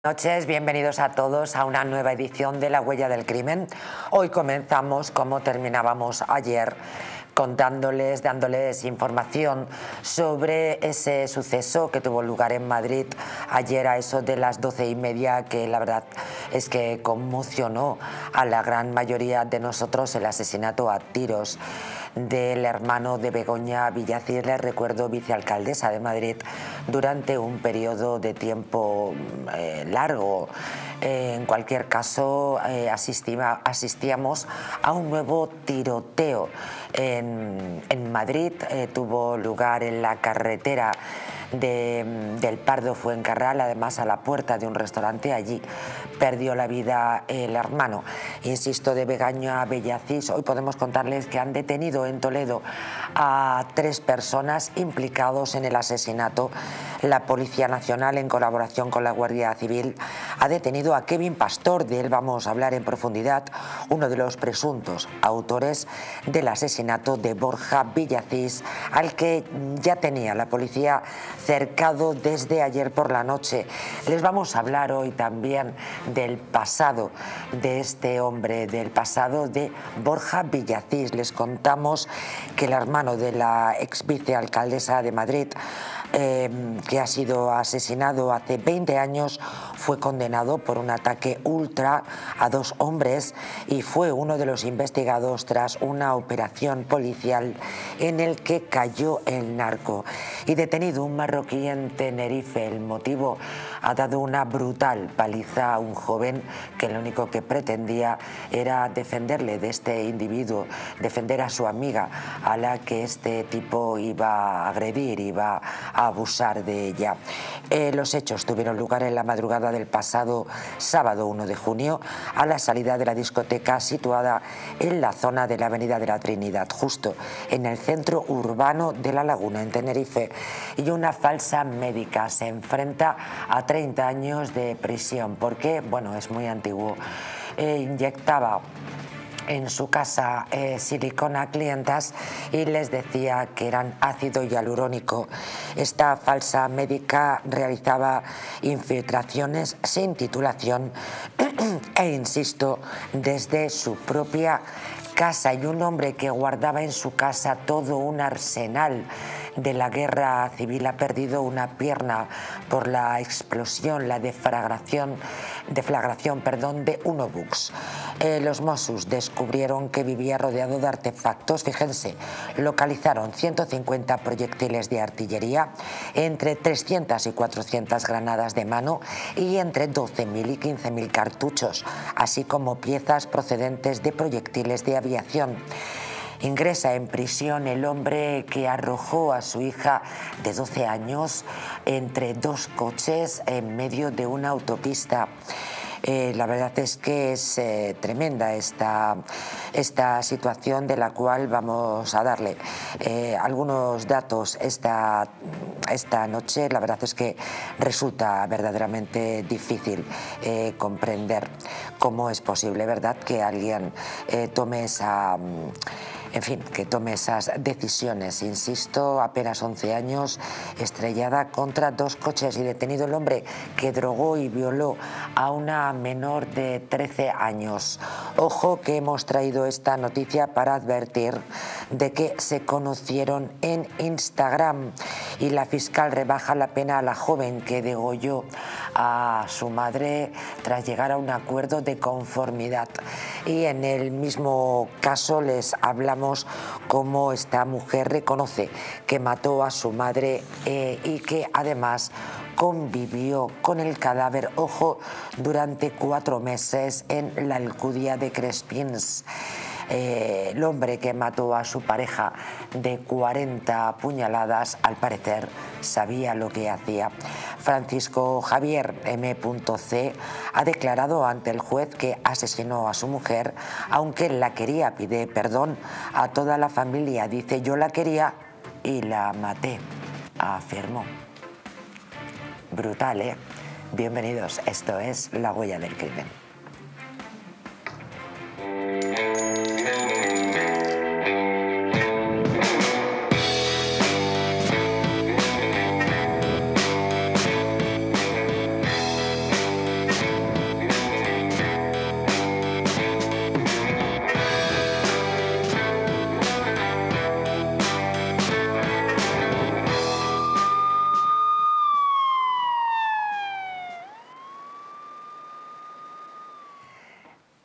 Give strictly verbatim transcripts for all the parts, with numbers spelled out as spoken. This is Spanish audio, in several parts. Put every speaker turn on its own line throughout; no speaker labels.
Buenas noches, bienvenidos a todos a una nueva edición de La Huella del Crimen. Hoy comenzamos como terminábamos ayer, contándoles, dándoles información sobre ese suceso que tuvo lugar en Madrid ayer a eso de las doce y media, que la verdad es que conmocionó a la gran mayoría de nosotros, el asesinato a tiros del hermano de Begoña Villacís, les recuerdo, vicealcaldesa de Madrid durante un periodo de tiempo eh, largo. Eh, en cualquier caso, eh, asistima, asistíamos a un nuevo tiroteo en, en Madrid. Eh, tuvo lugar en la carretera de, del Pardo Fuencarral, además a la puerta de un restaurante. Allí perdió la vida el hermano, insisto, de Begoña Villacís. Hoy podemos contarles que han detenido en Toledo a tres personas implicados en el asesinato. La Policía Nacional, en colaboración con la Guardia Civil, ha detenido a Kevin Pastor. De él vamos a hablar en profundidad, uno de los presuntos autores del asesinato de Borja Villacís, al que ya tenía la policía cercado desde ayer por la noche. Les vamos a hablar hoy también del pasado de este hombre, del pasado de Borja Villacís. Les contamos que el hermano de la ex vicealcaldesa de Madrid, Eh, que ha sido asesinado hace veinte años, fue condenado por un ataque ultra a dos hombres y fue uno de los investigados tras una operación policial en el que cayó el narco. Y detenido un marroquí en Tenerife. El motivo: ha dado una brutal paliza a un joven que lo único que pretendía era defenderle de este individuo, defender a su amiga, a la que este tipo iba a agredir, iba a abusar de ella. Eh, los hechos tuvieron lugar en la madrugada del pasado sábado uno de junio, a la salida de la discoteca situada en la zona de la Avenida de la Trinidad, justo en el centro urbano de La Laguna, en Tenerife. Y una falsa médica se enfrenta a treinta años de prisión porque, bueno, es muy antiguo. Eh, inyectaba en su casa eh, silicona a clientas y les decía que eran ácido hialurónico. Esta falsa médica realizaba infiltraciones sin titulación e, insisto, desde su propia casa. Y un hombre que guardaba en su casa todo un arsenal de la guerra civil ha perdido una pierna por la explosión, la deflagración, deflagración perdón, de un obús. Eh, los Mossos descubrieron que vivía rodeado de artefactos. Fíjense, localizaron ciento cincuenta proyectiles de artillería, entre trescientas y cuatrocientas granadas de mano y entre doce mil y quince mil cartuchos, así como piezas procedentes de proyectiles de aviación. Ingresa en prisión el hombre que arrojó a su hija de doce años entre dos coches en medio de una autopista. Eh, la verdad es que es eh, tremenda esta, esta situación, de la cual vamos a darle eh, algunos datos esta, esta noche. La verdad es que resulta verdaderamente difícil eh, comprender cómo es posible, ¿verdad?, que alguien eh, tome esa... En fin, que tome esas decisiones. Insisto, apenas once años, estrellada contra dos coches, y detenido el hombre que drogó y violó a una menor de trece años. Ojo, que hemos traído esta noticia para advertir de que se conocieron en Instagram, y la fiscal rebaja la pena a la joven que degolló a su madre tras llegar a un acuerdo de conformidad. Y en el mismo caso les hablamos cómo esta mujer reconoce que mató a su madre eh, y que además convivió con el cadáver, ojo, durante cuatro meses en la Alcudia de Crespins. Eh, el hombre que mató a su pareja de cuarenta puñaladas, al parecer, sabía lo que hacía. Francisco Javier M. C. ha declarado ante el juez que asesinó a su mujer, aunque la quería. Pide perdón a toda la familia. Dice: yo la quería y la maté, afirmó. Brutal, ¿eh? Bienvenidos, esto es La Huella del Crimen.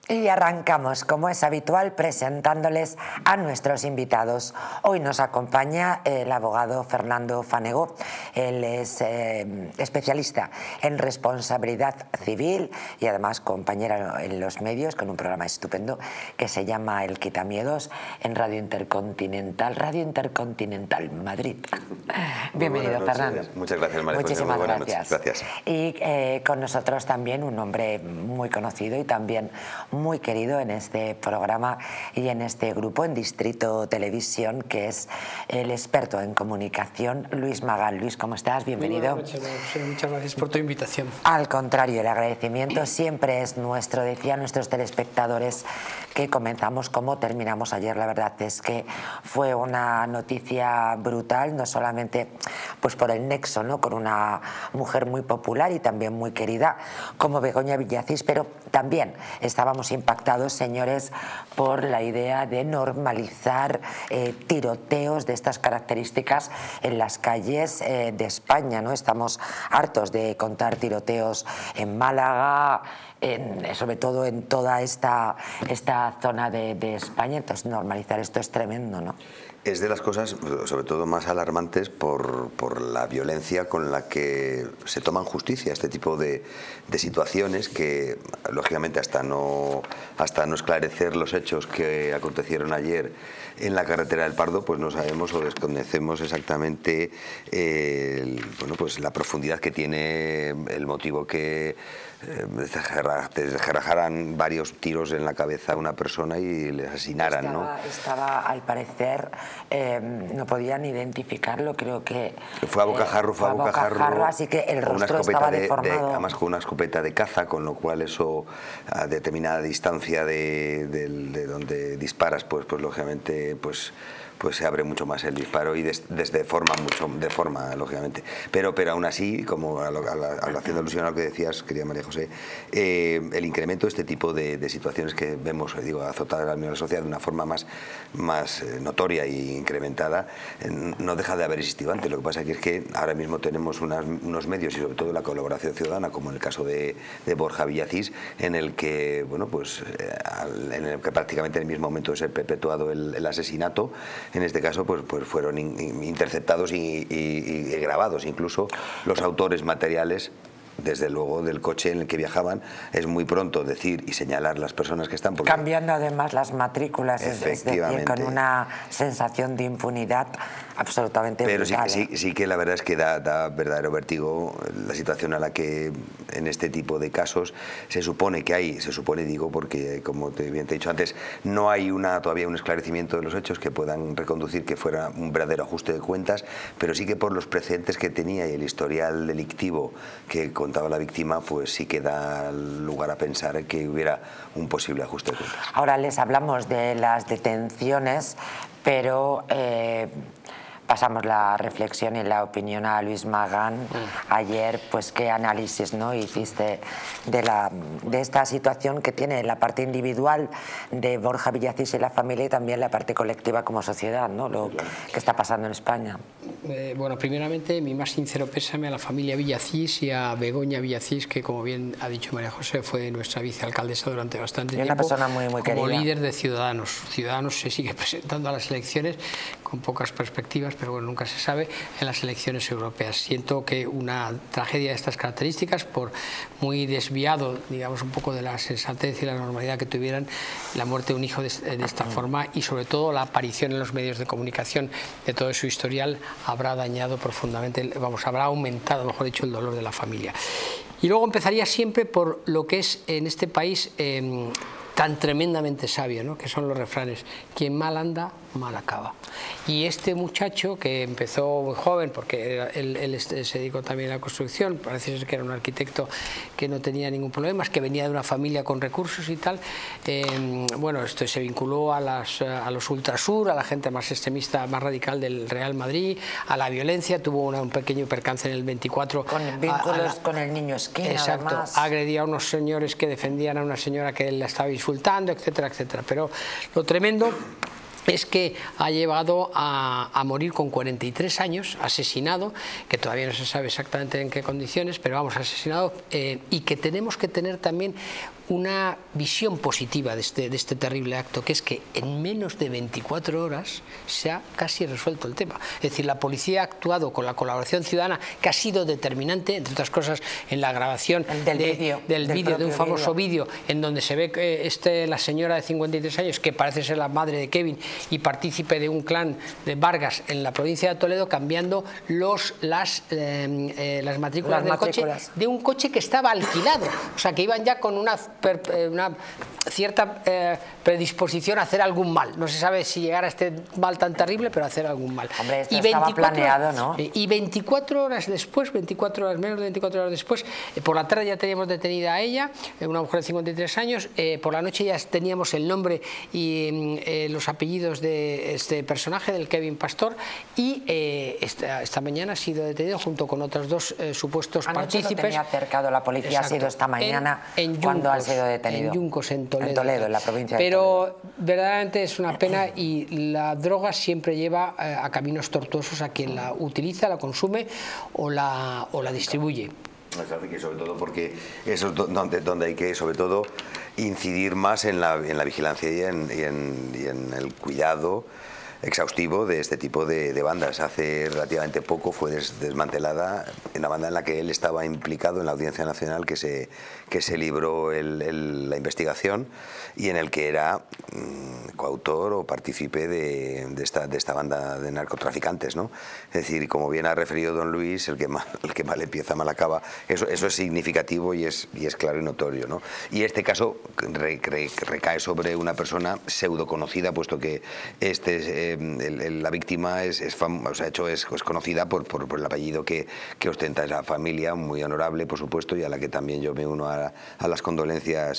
Y arrancamos, como es habitual, presentándoles a nuestros invitados. Hoy nos acompaña el abogado Fernando Fanego. Él es eh, especialista en responsabilidad civil y además compañero en los medios con un programa estupendo que se llama El Quitamiedos en Radio Intercontinental, Radio Intercontinental Madrid. Bienvenido, Fernando.
Muchas gracias, María José.
Muchísimas
Muy
gracias.
gracias.
Y eh, con nosotros también un hombre muy conocido y también muy querido en este programa y en este grupo en Distrito Televisión, que es el experto en comunicación, Luis Magán. Luis, ¿cómo estás? Bienvenido.
Muchas gracias, muchas gracias por tu invitación.
Al contrario, el agradecimiento siempre es nuestro. Decían nuestros telespectadores que comenzamos como terminamos ayer. La verdad es que fue una noticia brutal, no solamente pues por el nexo, ¿no?, con una mujer muy popular y también muy querida como Begoña Villacís, pero también estábamos impactados, señores, por la idea de normalizar eh, tiroteos de estas características en las calles eh, de España, ¿no? Estamos hartos de contar tiroteos en Málaga, en, sobre todo en toda esta, esta zona de, de España. Entonces normalizar esto es tremendo, ¿no?
Es de las cosas, sobre todo, más alarmantes por, por la violencia con la que se toman justicia este tipo de, de situaciones que, lógicamente, hasta no, hasta no esclarecer los hechos que acontecieron ayer en la carretera del Pardo, pues no sabemos o desconocemos exactamente eh, el, bueno, pues la profundidad que tiene el motivo que eh, descerrajaran varios tiros en la cabeza a una persona y le asesinaran,
estaba,
¿no?
Estaba, al parecer, eh, no podían identificarlo, creo que...
Fue a bocajarro, eh, fue a bocajarro,
bocajarro, así que el rostro estaba
de,
deformado.
De, además con una escopeta de caza, con lo cual eso a determinada distancia de, de, de donde disparas, pues, pues lógicamente pues, pues se abre mucho más el disparo y des, desde forma mucho de forma lógicamente, pero pero aún así, como a lo, a la, a lo, haciendo alusión a lo que decías, querida María José, eh, el incremento de este tipo de, de situaciones que vemos, digo, azotadas a la sociedad de una forma más, más eh, notoria e incrementada, eh, no deja de haber existido antes. Lo que pasa que es que ahora mismo tenemos unas, unos medios y sobre todo la colaboración ciudadana, como en el caso de, de Borja Villacís, en el que, bueno, pues eh, en el que prácticamente en el mismo momento de ser perpetuado el, el asesinato, en este caso pues, pues fueron in, interceptados y, y, y grabados incluso los autores materiales, desde luego, del coche en el que viajaban. Es muy pronto decir y señalar las personas que están... Porque...
Cambiando además las matrículas, es decir, con una sensación de impunidad absolutamente
Pero
brutal.
sí, sí, sí que la verdad es que da, da verdadero vértigo la situación a la que en este tipo de casos se supone que hay, se supone, digo, porque como te, bien te he dicho antes, no hay una, todavía un esclarecimiento de los hechos que puedan reconducir que fuera un verdadero ajuste de cuentas, pero sí que por los precedentes que tenía y el historial delictivo que contaba la víctima, pues sí que da lugar a pensar que hubiera un posible ajuste de cuentas.
Ahora les hablamos de las detenciones, pero... Eh, pasamos la reflexión y la opinión a Luis Magán. Ayer, pues qué análisis, ¿no?, hiciste de, la, de esta situación que tiene la parte individual de Borja Villacís y la familia y también la parte colectiva como sociedad, ¿no?, lo que está pasando en España.
Eh, bueno, primeramente, mi más sincero pésame a la familia Villacís y a Begoña Villacís, que, como bien ha dicho María José, fue nuestra vicealcaldesa durante bastante
y una
tiempo.
Persona muy, muy
como
querida.
líder de Ciudadanos. Ciudadanos se sigue presentando a las elecciones con pocas perspectivas, pero bueno, nunca se sabe, en las elecciones europeas. Siento que una tragedia de estas características, por muy desviado, digamos, un poco de la sensatez y la normalidad que tuvieran, la muerte de un hijo de, de esta forma y sobre todo la aparición en los medios de comunicación de todo su historial habrá dañado profundamente, vamos, habrá aumentado, mejor dicho, el dolor de la familia. Y luego empezaría siempre por lo que es en este país eh, tan tremendamente sabio, ¿no?, que son los refranes: quien mal anda, mal acaba. Y este muchacho, que empezó muy joven, porque él, él se dedicó también a la construcción, parece ser que era un arquitecto que no tenía ningún problema, es que venía de una familia con recursos y tal, eh, bueno, esto se vinculó a, las, a los ultrasur, a la gente más extremista, más radical del Real Madrid, a la violencia, tuvo una, un pequeño percance en el veinticuatro.
Con vínculos a, a la, con el niño esquina,
exacto,
además.
Agredía a unos señores que defendían a una señora que él la estaba insultando, etcétera, etcétera. Pero lo tremendo es que ha llevado a, a morir con cuarenta y tres años, asesinado, que todavía no se sabe exactamente en qué condiciones, pero vamos, asesinado, eh, y que tenemos que tener también una visión positiva de este, de este terrible acto, que es que en menos de veinticuatro horas se ha casi resuelto el tema. Es decir, la policía ha actuado con la colaboración ciudadana, que ha sido determinante, entre otras cosas, en la grabación
el del vídeo,
del vídeo, de un famoso vídeo, en donde se ve que este, la señora de cincuenta y tres años, que parece ser la madre de Kevin y partícipe de un clan de Vargas en la provincia de Toledo, cambiando los, las, eh, eh, las matrículas
las
del
matrículas.
coche, de un coche que estaba alquilado, o sea, que iban ya con una, una cierta eh, predisposición a hacer algún mal. No se sabe si llegar a este mal tan terrible, pero a hacer algún mal.
Hombre, esto
y
estaba planeado, ¿no?
Y veinticuatro horas después, veinticuatro horas, menos de veinticuatro horas después, eh, por la tarde ya teníamos detenida a ella, eh, una mujer de cincuenta y tres años, eh, por la noche ya teníamos el nombre y eh, los apellidos de este personaje, del Kevin Pastor, y eh, esta, esta mañana ha sido detenido junto con otros dos eh, supuestos
Anoche
partícipes.
Lo tenía acercado la policía. Exacto. Ha sido esta mañana
en, en
cuando
Yuncos,
ha sido detenido.
En Yuncos, en Toledo.
En Toledo, en la provincia
Pero
de Toledo.
Verdaderamente es una pena, y la droga siempre lleva eh, a caminos tortuosos a quien la utiliza, la consume o la, o la distribuye.
Que sobre todo porque eso es donde, donde hay que, sobre todo, incidir más en la, en la vigilancia y en, y, en, y en el cuidado exhaustivo de este tipo de, de bandas. Hace relativamente poco fue des, desmantelada en la banda en la que él estaba implicado en la Audiencia Nacional, que se, que se libró el, el, la investigación, y en el que era mmm, coautor o partícipe de, de, esta, de esta banda de narcotraficantes, ¿no? Es decir, como bien ha referido don Luis, el que mal, el que mal empieza, mal acaba. Eso, eso es significativo y es, y es claro y notorio, ¿no? Y este caso re, re, recae sobre una persona pseudo conocida, puesto que este... Eh, El, el, la víctima es, es, fam, o sea, hecho, es, es conocida por, por, por el apellido que, que ostenta esa familia, muy honorable, por supuesto, y a la que también yo me uno a, a las condolencias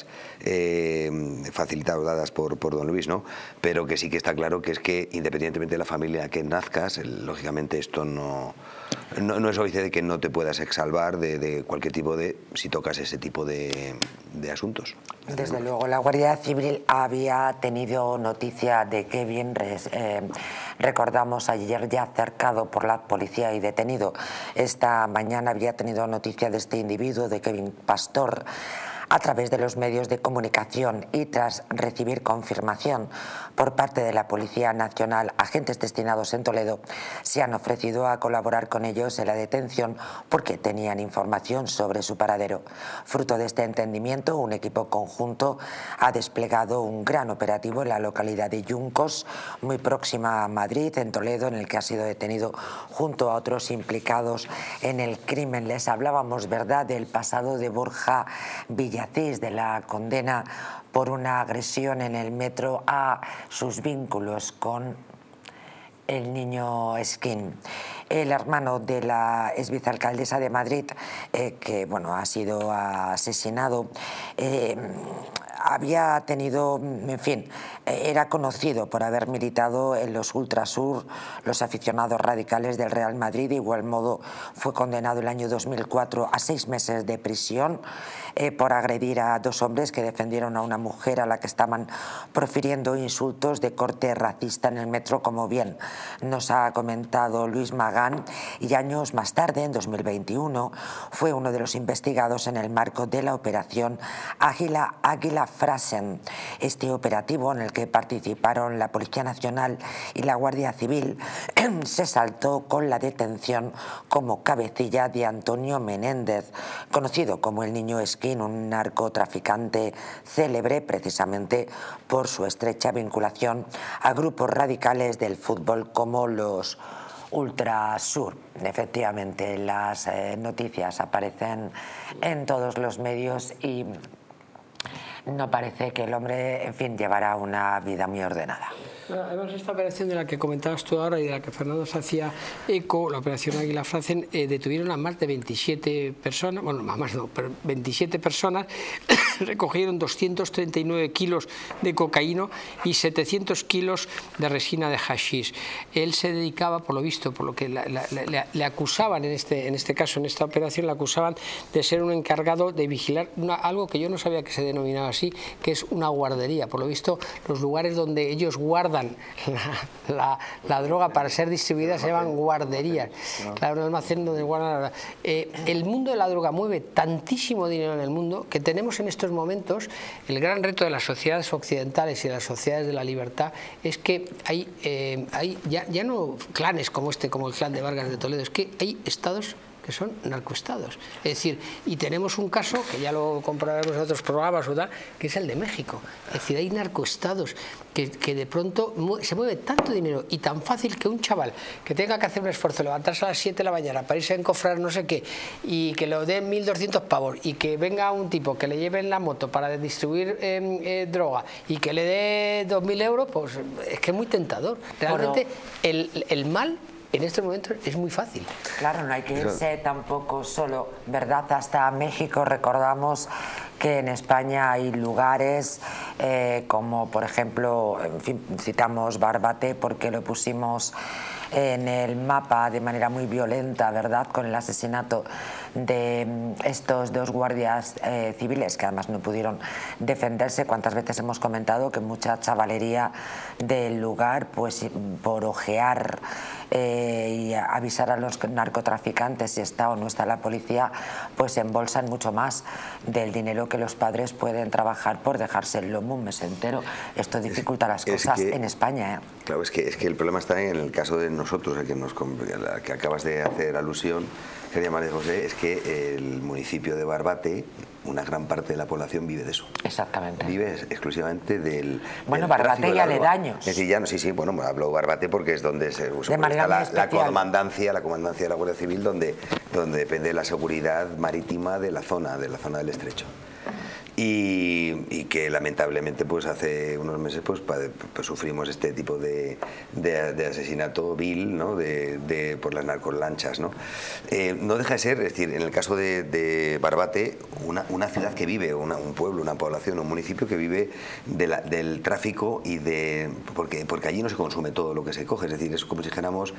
eh, facilitadas dadas por, por don Luis, ¿no? Pero que sí que está claro que es que, independientemente de la familia que nazcas, el, lógicamente esto no, no, no es óbice de que no te puedas exsalvar de, de cualquier tipo de, si tocas ese tipo de, de asuntos.
Desde luego, la Guardia Civil había tenido noticia de Kevin, eh, recordamos ayer ya cercado por la policía y detenido. Esta mañana había tenido noticia de este individuo, de Kevin Pastor, a través de los medios de comunicación, y tras recibir confirmación por parte de la Policía Nacional, agentes destinados en Toledo se han ofrecido a colaborar con ellos en la detención porque tenían información sobre su paradero. Fruto de este entendimiento, un equipo conjunto ha desplegado un gran operativo en la localidad de Yuncos, muy próxima a Madrid, en Toledo, en el que ha sido detenido junto a otros implicados en el crimen. Les hablábamos, ¿verdad?, del pasado de Borja Villacís, de la condena por una agresión en el metro, a sus vínculos con el niño Skin. El hermano de la ex vicealcaldesa de Madrid, eh, que bueno, ha sido asesinado, eh, había tenido, en fin, era conocido por haber militado en los Ultrasur, los aficionados radicales del Real Madrid. De igual modo, fue condenado el año dos mil cuatro a seis meses de prisión eh, por agredir a dos hombres que defendieron a una mujer a la que estaban profiriendo insultos de corte racista en el metro, como bien nos ha comentado Luis Magán. Y años más tarde, en dos mil veintiuno, fue uno de los investigados en el marco de la operación Águila, Águila Frasen. Este operativo, en el que participaron la Policía Nacional y la Guardia Civil, se saltó con la detención como cabecilla de Antonio Menéndez, conocido como el Niño Skin, un narcotraficante célebre precisamente por su estrecha vinculación a grupos radicales del fútbol como los Ultrasur. Efectivamente, las eh, noticias aparecen en todos los medios y no parece que el hombre, en fin, llevará una vida muy ordenada.
Además, esta operación de la que comentabas tú ahora y de la que Fernando se hacía eco, la operación Águila Frasen, eh, detuvieron a más de veintisiete personas, bueno, más no, pero veintisiete personas, recogieron doscientos treinta y nueve kilos de cocaína y setecientos kilos de resina de hashish. Él se dedicaba, por lo visto, por lo que la, la, la, le acusaban en este, en este caso, en esta operación, le acusaban de ser un encargado de vigilar una, algo que yo no sabía que se denominaba así, que es una guardería. Por lo visto, los lugares donde ellos guardan guardan la, la, la droga para ser distribuida se llaman guarderías. Claro, un almacén donde guardan la droga. Eh, el mundo de la droga mueve tantísimo dinero en el mundo que tenemos en estos momentos el gran reto de las sociedades occidentales y de las sociedades de la libertad es que hay, eh, hay ya, ya no clanes como este, como el clan de Vargas de Toledo, es que hay estados que son narcoestados. Es decir, y tenemos un caso, que ya lo comprobaremos en otros programas o tal, que es el de México. Es decir, hay narcoestados que, que de pronto se mueve tanto dinero y tan fácil que un chaval que tenga que hacer un esfuerzo, levantarse a las siete de la mañana para irse a encofrar no sé qué, y que lo den mil doscientos pavos, y que venga un tipo que le lleve en la moto para distribuir eh, eh, droga y que le dé dos mil euros, pues es que es muy tentador. Realmente bueno, el, el mal en estos momentos es muy fácil.
Claro, no hay que irse tampoco solo, ¿verdad? Hasta México. Recordamos que en España hay lugares eh, como, por ejemplo, en fin, citamos Barbate porque lo pusimos en el mapa de manera muy violenta, ¿verdad?, con el asesinato de estos dos guardias eh, civiles que además no pudieron defenderse. Cuántas veces hemos comentado que mucha chavalería del lugar, pues por ojear eh, y avisar a los narcotraficantes si está o no está la policía, pues embolsan mucho más del dinero que los padres pueden trabajar por dejarse el lomo un mes entero. Esto dificulta las cosas que, en España, ¿eh?
Claro, es que, es que el problema está en el caso de nosotros, el que, nos, el que acabas de hacer alusión, quería María José, es que el municipio de Barbate, una gran parte de la población vive de eso.
Exactamente.
Vive exclusivamente del
Bueno,
del
Barbate y aledaños.
Es decir, ya no, sí, sí, bueno, hablo Barbate porque es donde se usa
está
la, la comandancia, la comandancia de la Guardia Civil, donde, donde depende de la seguridad marítima de la zona, de la zona del Estrecho. Y, y que lamentablemente pues hace unos meses pues, pues sufrimos este tipo de, de, de asesinato vil, ¿no?, de, de, por las narcolanchas, ¿no? Eh, no deja de ser, es decir, en el caso de, de Barbate, una, una ciudad que vive, una, un pueblo, una población, un municipio que vive de la, del tráfico y de... Porque, porque allí no se consume todo lo que se coge, es decir, es como si dijéramos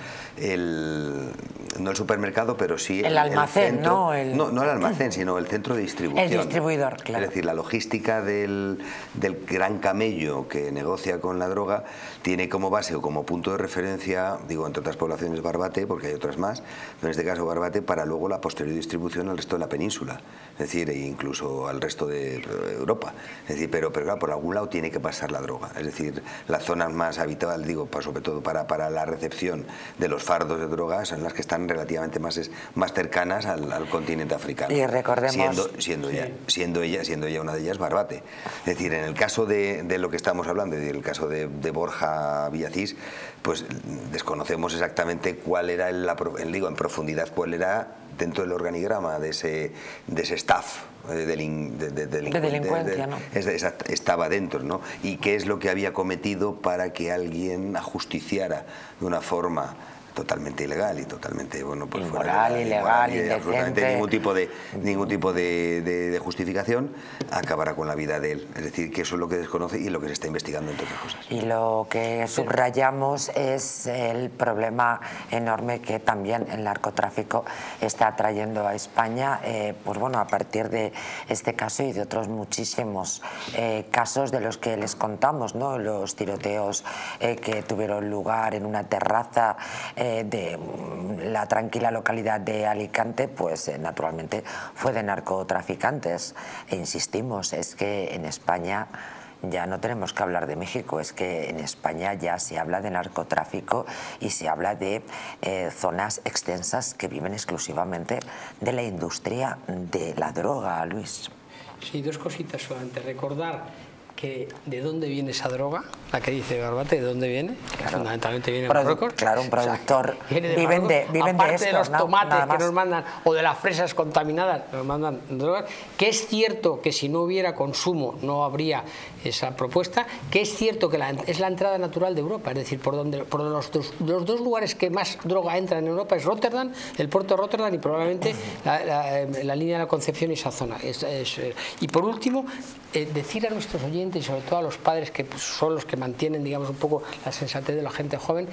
el, no el supermercado, pero sí
el,
el
almacén,
el centro,
¿no? El...
¿no? No el almacén, sino el centro de distribución.
El distribuidor, claro.
Es decir, la logística del, del gran camello que negocia con la droga tiene como base o como punto de referencia, digo, entre otras poblaciones Barbate, porque hay otras más, pero en este caso Barbate, para luego la posterior distribución al resto de la península, es decir, e incluso al resto de Europa. Es decir, pero, pero claro, por algún lado tiene que pasar la droga. Es decir, las zonas más habitadas, digo, sobre todo para, para la recepción de los fardos de drogas, son las que están relativamente más, más cercanas al, al continente africano.
Y recordemos...
Siendo, siendo,
sí.
ya, siendo, ella, siendo ella una de ellas Barbate. Es decir, en el caso de, de lo que estamos hablando, en el caso de, de Borja Villacís, pues desconocemos exactamente cuál era, el, el, digo, en profundidad, cuál era dentro del organigrama de ese, de ese staff de, delin, de, de,
de delincuencia,
de,
¿no?
Estaba dentro, ¿no? Y qué es lo que había cometido para que alguien ajusticiara de una forma totalmente ilegal y totalmente, bueno, pues
inmoral, fuera, ilegal,
y absolutamente ningún tipo de ningún tipo de, de, de justificación, acabará con la vida de él. Es decir, que eso es lo que desconoce y lo que se está investigando, entre otras cosas.
Y lo que subrayamos es el problema enorme que también el narcotráfico está trayendo a España, eh, pues bueno, a partir de este caso y de otros muchísimos eh, casos de los que les contamos, ¿no? Los tiroteos eh, que tuvieron lugar en una terraza eh, de la tranquila localidad de Alicante, pues eh, naturalmente fue de narcotraficantes. E insistimos, es que en España ya no tenemos que hablar de México, es que en España ya se habla de narcotráfico y se habla de eh, zonas extensas que viven exclusivamente de la industria de la droga, Luis.
Sí, dos cositas solamente. Recordar que de dónde viene esa droga, la que dice Barbate, ¿de dónde viene?
Claro.
Fundamentalmente viene de
Produ
Marruecos.
Claro, un productor.
O sea, viene de
viven
Marruecos,
de, viven
aparte
de esto,
de los
no,
tomates que nos mandan, o de las fresas contaminadas, nos mandan drogas, que es cierto que si no hubiera consumo no habría esa propuesta, que es cierto que la, es la entrada natural de Europa, es decir, por donde por los dos, los dos lugares que más droga entra en Europa es Rotterdam, el puerto de Rotterdam y probablemente la, la, la línea de la Concepción y esa zona. Es, es, y por último, eh, decir a nuestros oyentes y sobre todo a los padres que pues, son los que mantienen, digamos, un poco la sensatez de la gente joven,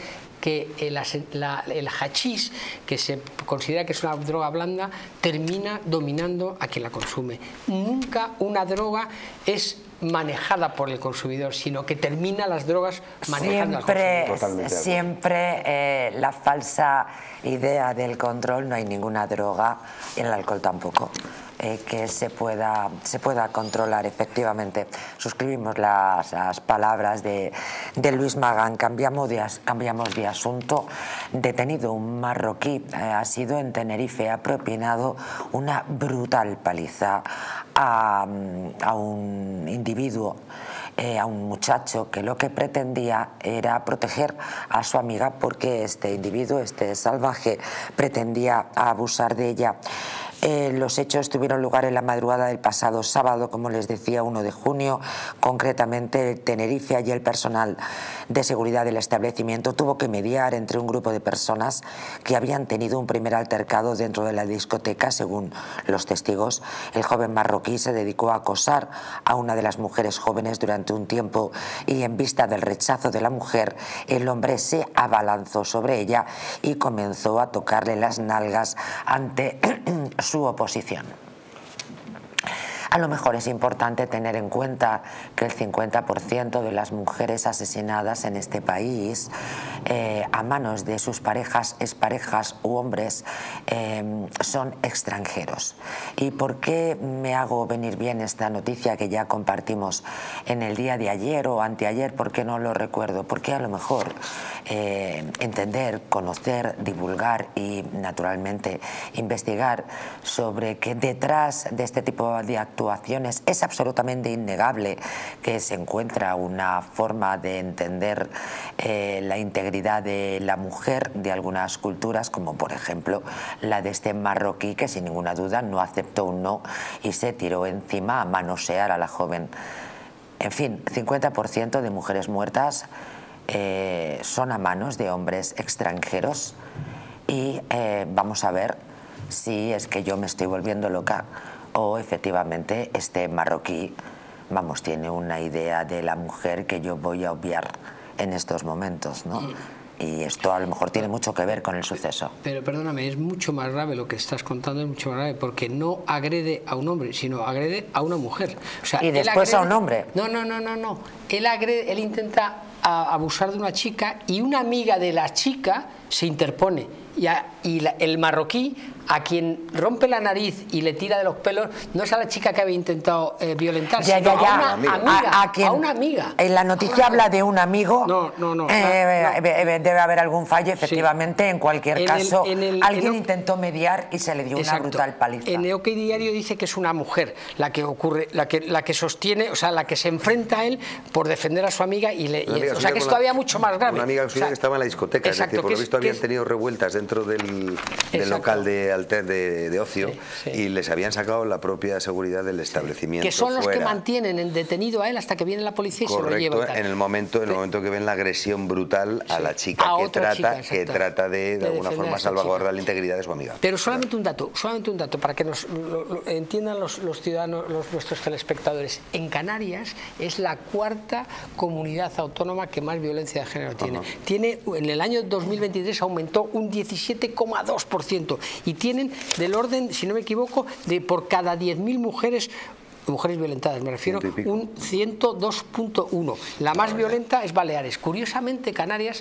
que el, la, el hachís, que se considera que es una droga blanda, termina dominando a quien la consume. Nunca una droga es manejada por el consumidor, sino que termina las drogas manejando
siempre,
al consumidor.
Siempre eh, la falsa idea del control, no hay ninguna droga, y el alcohol tampoco, eh, que se pueda, se pueda controlar efectivamente. Suscribimos las, las palabras de, de Luis Magán. Cambiamos de, cambiamos de asunto. Detenido un marroquí, eh, ha sido en Tenerife, ha propinado una brutal paliza a, a un individuo, eh, a un muchacho que lo que pretendía era proteger a su amiga, porque este individuo, este salvaje, pretendía abusar de ella. Eh, los hechos tuvieron lugar en la madrugada del pasado sábado, como les decía, uno de junio, concretamente Tenerife. Allí el personal de seguridad del establecimiento tuvo que mediar entre un grupo de personas que habían tenido un primer altercado dentro de la discoteca. Según los testigos, el joven marroquí se dedicó a acosar a una de las mujeres jóvenes durante un tiempo y, en vista del rechazo de la mujer, el hombre se abalanzó sobre ella y comenzó a tocarle las nalgas ante su oposición. A lo mejor es importante tener en cuenta que el cincuenta por ciento de las mujeres asesinadas en este país eh, a manos de sus parejas, exparejas u hombres eh, son extranjeros. ¿Y por qué me hago venir bien esta noticia que ya compartimos en el día de ayer o anteayer? ¿Por qué no lo recuerdo? Porque a lo mejor eh, entender, conocer, divulgar y naturalmente investigar sobre que detrás de este tipo de actuaciones es absolutamente innegable que se encuentra una forma de entender eh, la integridad de la mujer de algunas culturas, como por ejemplo la de este marroquí, que sin ninguna duda no aceptó un no y se tiró encima a manosear a la joven. En fin, cincuenta por ciento de mujeres muertas eh, son a manos de hombres extranjeros y eh, vamos a ver si es que yo me estoy volviendo loca o efectivamente este marroquí, vamos, tiene una idea de la mujer que yo voy a obviar en estos momentos, ¿no? Y esto a lo mejor tiene mucho que ver con el suceso.
Pero perdóname, es mucho más grave lo que estás contando, es mucho más grave, porque no agrede a un hombre, sino agrede a una mujer. O sea,
y después
agrede,
a un hombre.
No, no, no, no, no. Él agrede, él intenta a, abusar de una chica y una amiga de la chica se interpone. Y, a, y la, el marroquí, a quien rompe la nariz y le tira de los pelos, no es a la chica que había intentado eh, violentar,
ya,
sino
ya, ya.
a una amiga, a, a, quien, a una amiga.
En la noticia habla de un amigo.
No, no, no.
Eh,
no.
Debe haber algún fallo, efectivamente. Sí. En cualquier
en
caso,
el, en el,
alguien
en
intentó mediar y se le dio exacto. una brutal paliza.
En el OK Diario dice que es una mujer la que ocurre, la que, la que sostiene, o sea, la que se enfrenta a él por defender a su amiga y le, y, o sea, que es todavía la, mucho más grave.
Una amiga suya
o sea,
que estaba en la discoteca, exacto, es decir, por lo visto habían es, tenido revueltas dentro del, del local de, alter, de, de ocio sí, sí. y les habían sacado la propia seguridad del establecimiento.
Que son los
fuera.
que mantienen en detenido a él hasta que viene la policía y
correcto,
se lo lleva.
Correcto, en el momento, en el momento que ven la agresión brutal a sí. la chica
a
que trata,
chica,
que trata de, de, de alguna forma salvaguardar la integridad de su amiga.
Pero solamente un dato, solamente un dato para que nos lo, lo, entiendan los, los ciudadanos, los, nuestros telespectadores. En Canarias es la cuarta comunidad autónoma que más violencia de género tiene. Uh-huh. Tiene en el año dos mil veintitrés aumentó un diecisiete coma dos por ciento y tienen del orden, si no me equivoco, de por cada diez mil mujeres mujeres violentadas, me refiero, un ciento dos punto uno. La más violenta es Baleares. Curiosamente, Canarias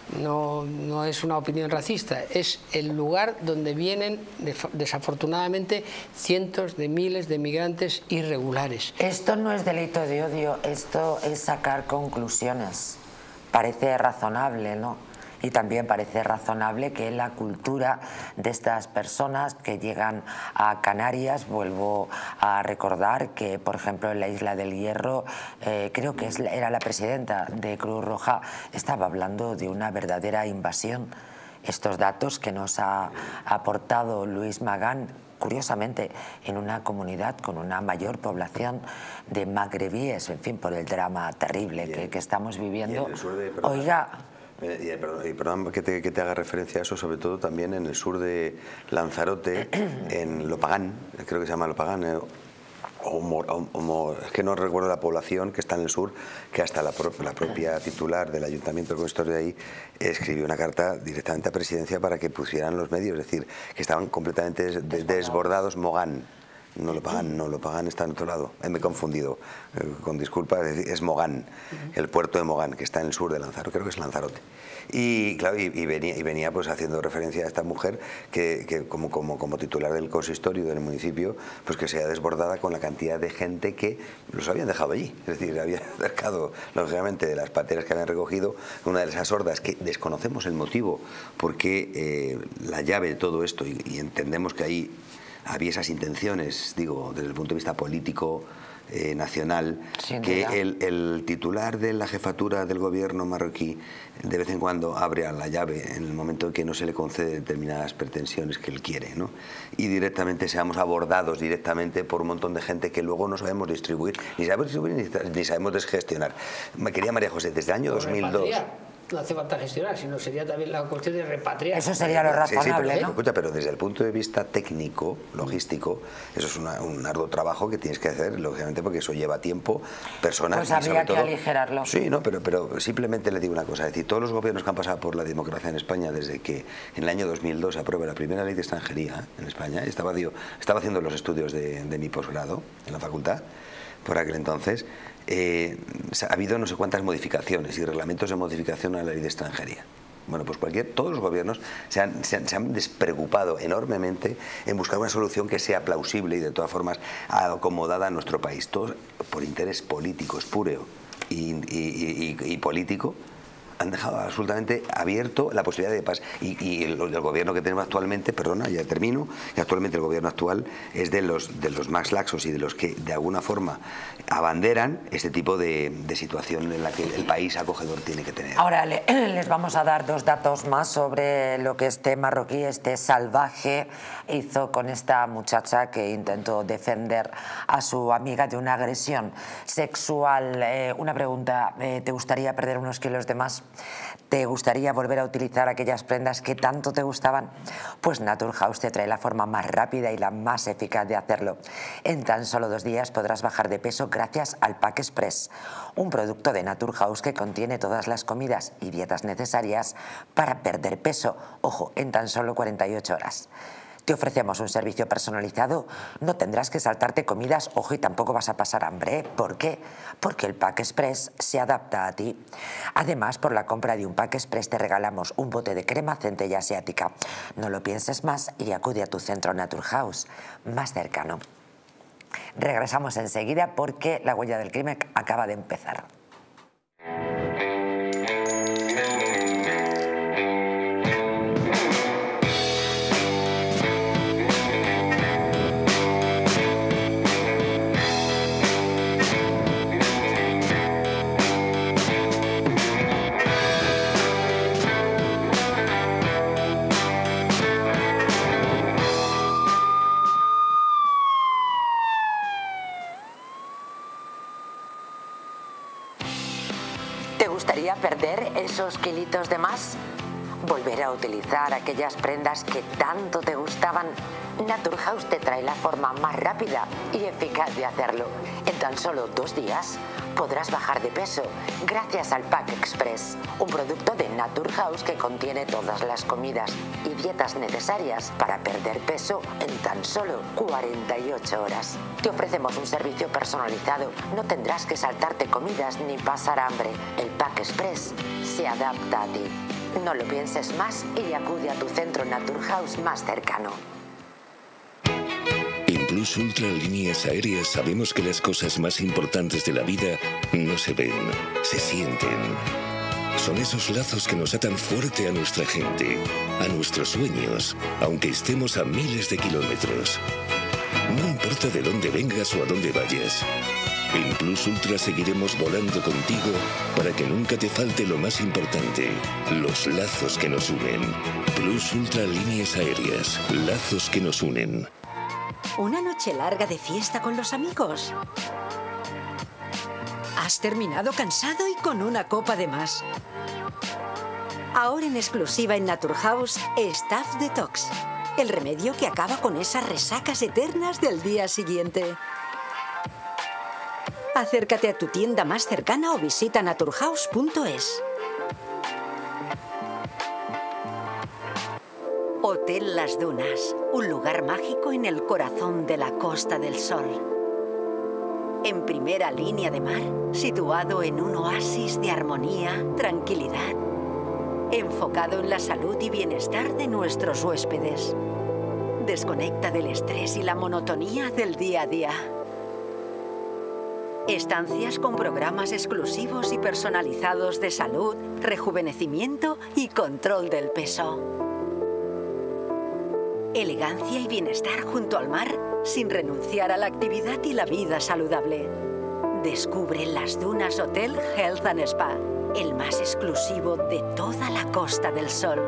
no, no es una opinión racista, es el lugar donde vienen, desafortunadamente, cientos de miles de migrantes irregulares.
Esto no es delito de odio, esto es sacar conclusiones. Parece razonable, ¿no? Y también parece razonable que la cultura de estas personas que llegan a Canarias, vuelvo a recordar que, por ejemplo, en la Isla del Hierro, eh, creo que es, era la presidenta de Cruz Roja, estaba hablando de una verdadera invasión. Estos datos que nos ha aportado Luis Magán, curiosamente, en una comunidad con una mayor población de magrebíes, en fin, por el drama terrible que, que estamos viviendo. Oiga...
Y, perdón, y perdón que te, que te haga referencia a eso, sobre todo también en el sur de Lanzarote, en Lopagán, creo que se llama Lopagán, eh, Homo, homo, es que no recuerdo la población que está en el sur, que hasta la, pro, la propia titular del ayuntamiento del consistorio de ahí escribió una carta directamente a Presidencia para que pusieran los medios, es decir, que estaban completamente des, desbordados. Mogán, no lo pagan, no lo pagan, está en otro lado, eh, me he confundido, eh, con disculpas, es, es Mogán, el puerto de Mogán, que está en el sur de Lanzarote, creo que es Lanzarote. Y claro, y, y, venía, y venía pues haciendo referencia a esta mujer que, que como, como, como titular del consistorio del municipio, pues que sea desbordada con la cantidad de gente que los habían dejado allí. Es decir, había acercado, lógicamente, de las pateras que habían recogido, una de esas hordas que desconocemos el motivo, porque eh, la llave de todo esto, y, y entendemos que ahí había esas intenciones, digo, desde el punto de vista político, Eh, nacional, Sin que el, el titular de la jefatura del gobierno marroquí de vez en cuando abre a la llave en el momento en que no se le concede determinadas pretensiones que él quiere, ¿no? Y directamente seamos abordados directamente por un montón de gente que luego no sabemos distribuir, ni sabemos distribuir ni, ni sabemos desgestionar. Me quería María José, desde el año dos mil dos...
No hace falta gestionar, sino sería también la cuestión de repatriar.
Eso sería lo razonable, sí, sí,
pero,
¿no?
Escucha, pero desde el punto de vista técnico, logístico, eso es una, un arduo trabajo que tienes que hacer, lógicamente, porque eso lleva tiempo, personas...
Pues habría que todo, aligerarlo.
Sí, no, pero, pero simplemente le digo una cosa, es decir, todos los gobiernos que han pasado por la democracia en España, desde que en el año dos mil dos se aprueba la primera ley de extranjería en España, estaba, digo, estaba haciendo los estudios de, de mi posgrado en la facultad, por aquel entonces... Eh, ha habido no sé cuántas modificaciones y reglamentos de modificación a la ley de extranjería. Bueno, pues cualquier, todos los gobiernos se han, se, han, se han despreocupado enormemente en buscar una solución que sea plausible y de todas formas acomodada a nuestro país. Todos por interés político espúreo y, y, y, y político han dejado absolutamente abierto la posibilidad de paz. Y, y el, el gobierno que tenemos actualmente, perdona, ya termino, y actualmente el gobierno actual es de los, de los más laxos y de los que de alguna forma abanderan este tipo de, de situación en la que el país acogedor tiene que tener.
Ahora le, les vamos a dar dos datos más sobre lo que este marroquí, este salvaje, hizo con esta muchacha que intentó defender a su amiga de una agresión sexual. Eh, una pregunta, eh, ¿te gustaría perder unos kilos de más? ¿Te gustaría volver a utilizar aquellas prendas que tanto te gustaban? Pues Naturhaus te trae la forma más rápida y la más eficaz de hacerlo. En tan solo dos días podrás bajar de peso gracias al Pack Express, un producto de Naturhaus que contiene todas las comidas y dietas necesarias para perder peso. Ojo, en tan solo cuarenta y ocho horas. Te ofrecemos un servicio personalizado, no tendrás que saltarte comidas, ojo, y tampoco vas a pasar hambre. ¿Por qué? Porque el Pack Express se adapta a ti. Además, por la compra de un Pack Express te regalamos un bote de crema centella asiática. No lo pienses más y acude a tu centro Naturhaus más cercano. Regresamos enseguida porque La Huella del Crimen acaba de empezar. ¿Perder esos kilitos de más? ¿Volver a utilizar aquellas prendas que tanto te gustaban? Naturhaus te trae la forma más rápida y eficaz de hacerlo. En tan solo dos días podrás bajar de peso gracias al Pack Express, un producto de Naturhaus que contiene todas las comidas y dietas necesarias para perder peso en tan solo cuarenta y ocho horas. Te ofrecemos un servicio personalizado, no tendrás que saltarte comidas ni pasar hambre. El Pack Express se adapta a ti. No lo pienses más y acude a tu centro Naturhaus más cercano.
En Plus Ultra Líneas Aéreas sabemos que las cosas más importantes de la vida no se ven, se sienten. Son esos lazos que nos atan fuerte a nuestra gente, a nuestros sueños, aunque estemos a miles de kilómetros. No importa de dónde vengas o a dónde vayas. En Plus Ultra seguiremos volando contigo para que nunca te falte lo más importante, los lazos que nos unen. Plus Ultra Líneas Aéreas, lazos que nos unen.
¿Una noche larga de fiesta con los amigos? ¿Has terminado cansado y con una copa de más? Ahora en exclusiva en Naturhaus, Staff Detox, el remedio que acaba con esas resacas eternas del día siguiente. Acércate a tu tienda más cercana o visita naturhaus punto es. Hotel Las Dunas, un lugar mágico en el corazón de la Costa del Sol. En primera línea de mar, situado en un oasis de armonía, tranquilidad, enfocado en la salud y bienestar de nuestros huéspedes. Desconecta del estrés y la monotonía del día a día. Estancias con programas exclusivos y personalizados de salud, rejuvenecimiento y control del peso. Elegancia y bienestar junto al mar, sin renunciar a la actividad y la vida saludable. Descubre Las Dunas Hotel Health and Spa, el más exclusivo de toda la Costa del Sol.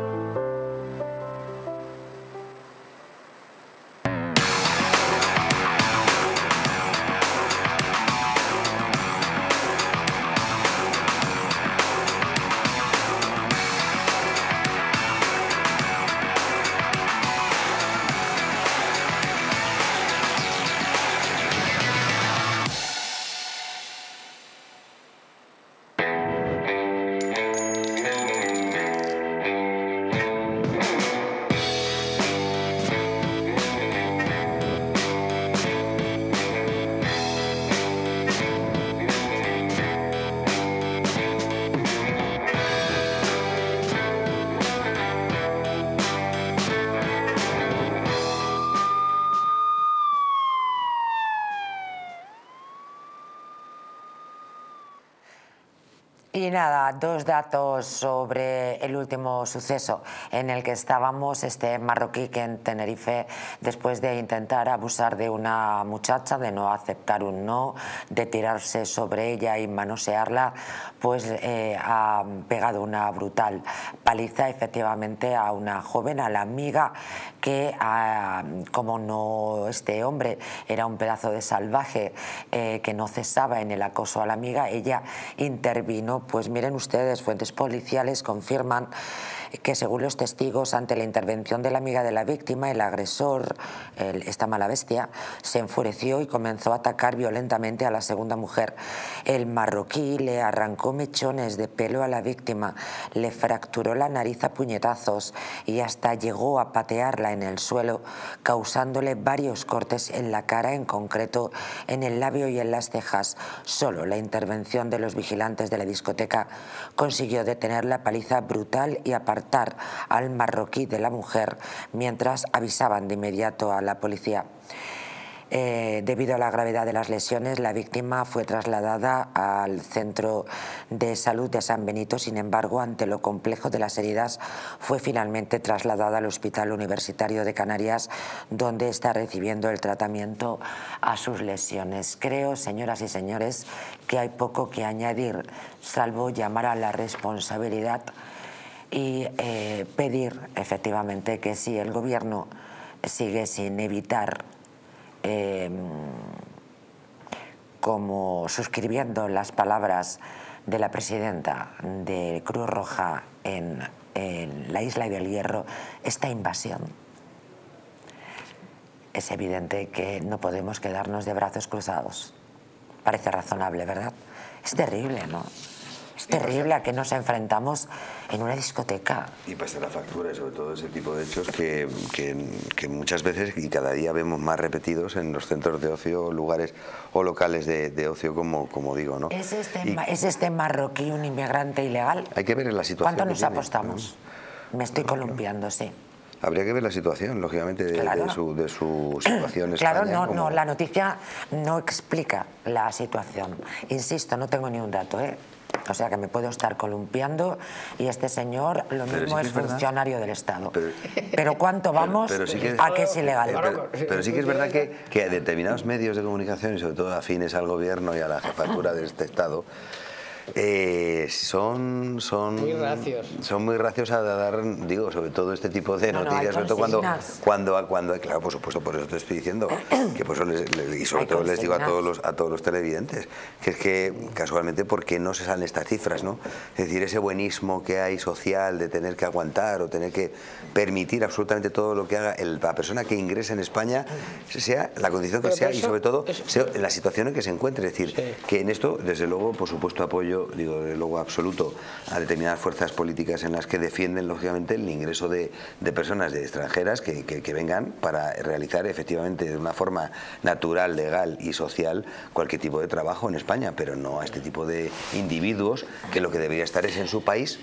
Y nada, dos datos sobre el último suceso en el que estábamos, este marroquí que en Tenerife, después de intentar abusar de una muchacha, de no aceptar un no, de tirarse sobre ella y manosearla, pues eh, ha pegado una brutal paliza efectivamente a una joven, a la amiga, que ah, como no este hombre era un pedazo de salvaje eh, que no cesaba en el acoso a la amiga, ella intervino. Pues miren ustedes, fuentes policiales confirman que según los testigos, ante la intervención de la amiga de la víctima, el agresor, el, esta mala bestia, se enfureció y comenzó a atacar violentamente a la segunda mujer. El marroquí le arrancó mechones de pelo a la víctima, le fracturó la nariz a puñetazos y hasta llegó a patearla en el suelo, causándole varios cortes en la cara, en concreto en el labio y en las cejas. Solo la intervención de los vigilantes de la discoteca consiguió detener la paliza brutal y apartar al marroquí de la mujer, mientras avisaban de inmediato a la policía. Eh, debido a la gravedad de las lesiones, la víctima fue trasladada al centro de salud de San Benito. Sin embargo, ante lo complejo de las heridas, fue finalmente trasladada al Hospital Universitario de Canarias, donde está recibiendo el tratamiento a sus lesiones. Creo, señoras y señores, que hay poco que añadir, salvo llamar a la responsabilidad y eh, pedir efectivamente que si el gobierno sigue sin evitar, eh, como suscribiendo las palabras de la presidenta de Cruz Roja en, en la isla del Hierro, esta invasión, es evidente que no podemos quedarnos de brazos cruzados. Parece razonable, ¿verdad? Es terrible, ¿no? Es terrible a que nos enfrentamos en una discoteca.
Y pasa la factura y sobre todo ese tipo de hechos que, que, que muchas veces y cada día vemos más repetidos en los centros de ocio, lugares o locales de, de ocio, como, como digo, ¿no?
¿Es este,
y,
¿Es este marroquí un inmigrante ilegal?
Hay que ver la situación.
¿Cuánto nos
tiene,
apostamos? ¿no? Me estoy no, columpiando, no. sí.
Habría que ver la situación, lógicamente, de,
claro.
de, su, de su situación.
Claro,
España,
no,
como...
no, la noticia no explica la situación. Insisto, no tengo ni un dato, ¿eh? O sea que me puedo estar columpiando y este señor lo
pero
mismo
sí
es,
es
funcionario del Estado.
Pero,
pero ¿cuánto vamos
pero, pero sí que,
a que es ilegal?
Pero, pero sí que es verdad que, que determinados medios de comunicación y sobre todo afines al gobierno y a la jefatura de este Estado Eh, son, son
muy racios.
Son muy racios a dar, digo, sobre todo este tipo de
no,
noticias,
no,
sobre todo cuando, cuando, cuando, claro, por supuesto, por eso te estoy diciendo, que por eso les, les, y sobre hay todo les digo a todos los a todos los televidentes, que es que casualmente, ¿por qué no se salen estas cifras, no? Es decir, ese buenismo que hay social de tener que aguantar o tener que permitir absolutamente todo lo que haga el, la persona que ingrese en España, sea la condición que Pero sea y sobre todo es... sea la situación en que se encuentre. Es decir, sí. que en esto, desde luego, por supuesto, apoyo, digo, desde luego absoluto a determinadas fuerzas políticas en las que defienden, lógicamente, el ingreso de, de personas de extranjeras que, que, que vengan para realizar efectivamente de una forma natural, legal y social cualquier tipo de trabajo en España, pero no a este tipo de individuos que lo que debería estar es en su país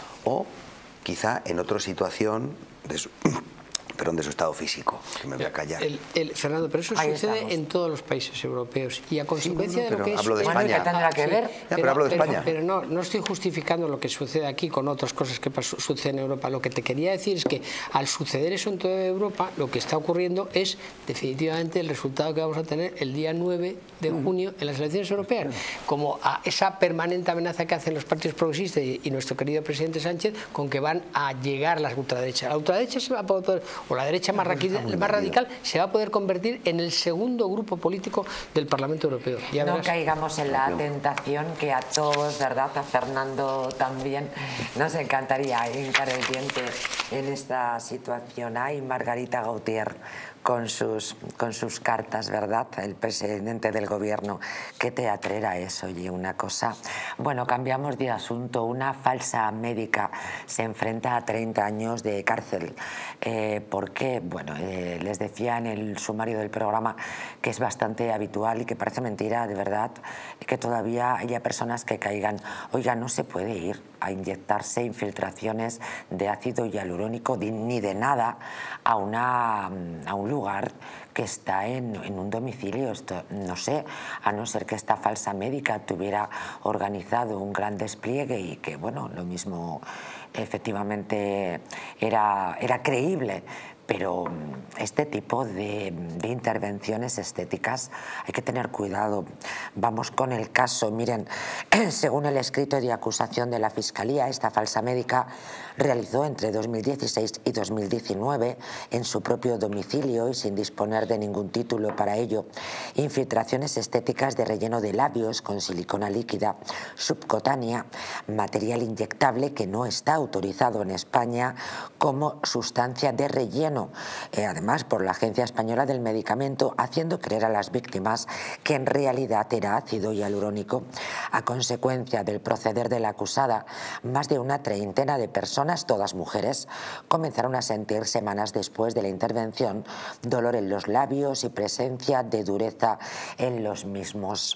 o quizá en otra situación de su, perdón, de su estado físico, que me voy a callar.
El, el, Fernando, pero eso
Ahí
sucede
estamos.
en todos los países europeos y a consecuencia
sí, bueno,
de lo que es...
hablo de
bueno,
España.
que tendrá que ver.
Sí,
ya,
pero,
pero hablo de
pero,
España.
Pero no, no estoy justificando lo que sucede aquí con otras cosas que suceden en Europa. Lo que te quería decir es que al suceder eso en toda Europa, lo que está ocurriendo es definitivamente el resultado que vamos a tener el día nueve de junio en las elecciones europeas. Como a esa permanente amenaza que hacen los partidos progresistas y, y nuestro querido presidente Sánchez con que van a llegar las ultraderechas. La ultraderecha se va a poder, o la derecha más radical, más radical se va a poder convertir en el segundo grupo político del Parlamento Europeo. Ya
no
verás.
caigamos en la tentación que a todos, ¿verdad? A Fernando también nos encantaría hincar el diente en esta situación. Ay, Margarita Gautier con sus, con sus cartas, ¿verdad? El presidente del gobierno. ¿Qué teatro era eso? Oye, una cosa... Bueno, cambiamos de asunto. Una falsa médica se enfrenta a treinta años de cárcel. Eh, ¿Por qué? Bueno, eh, les decía en el sumario del programa que es bastante habitual y que parece mentira, de verdad, que todavía haya personas que caigan. Oiga, no se puede ir a inyectarse infiltraciones de ácido hialurónico ni de nada a, una, a un lugar que está en, en un domicilio. Esto, no sé, a no ser que esta falsa médica tuviera organizado un gran despliegue y que, bueno, lo mismo efectivamente era, era creíble. Pero este tipo de, de intervenciones estéticas hay que tener cuidado. Vamos con el caso. Miren, según el escrito de acusación de la Fiscalía, esta falsa médica realizó entre dos mil dieciséis y dos mil diecinueve en su propio domicilio y sin disponer de ningún título para ello, infiltraciones estéticas de relleno de labios con silicona líquida subcutánea, material inyectable que no está autorizado en España como sustancia de relleno. Eh, además por la Agencia Española del Medicamento, haciendo creer a las víctimas que en realidad era ácido hialurónico. A consecuencia del proceder de la acusada, más de una treintena de personas, todas mujeres, comenzaron a sentir semanas después de la intervención dolor en los labios y presencia de dureza en los mismos.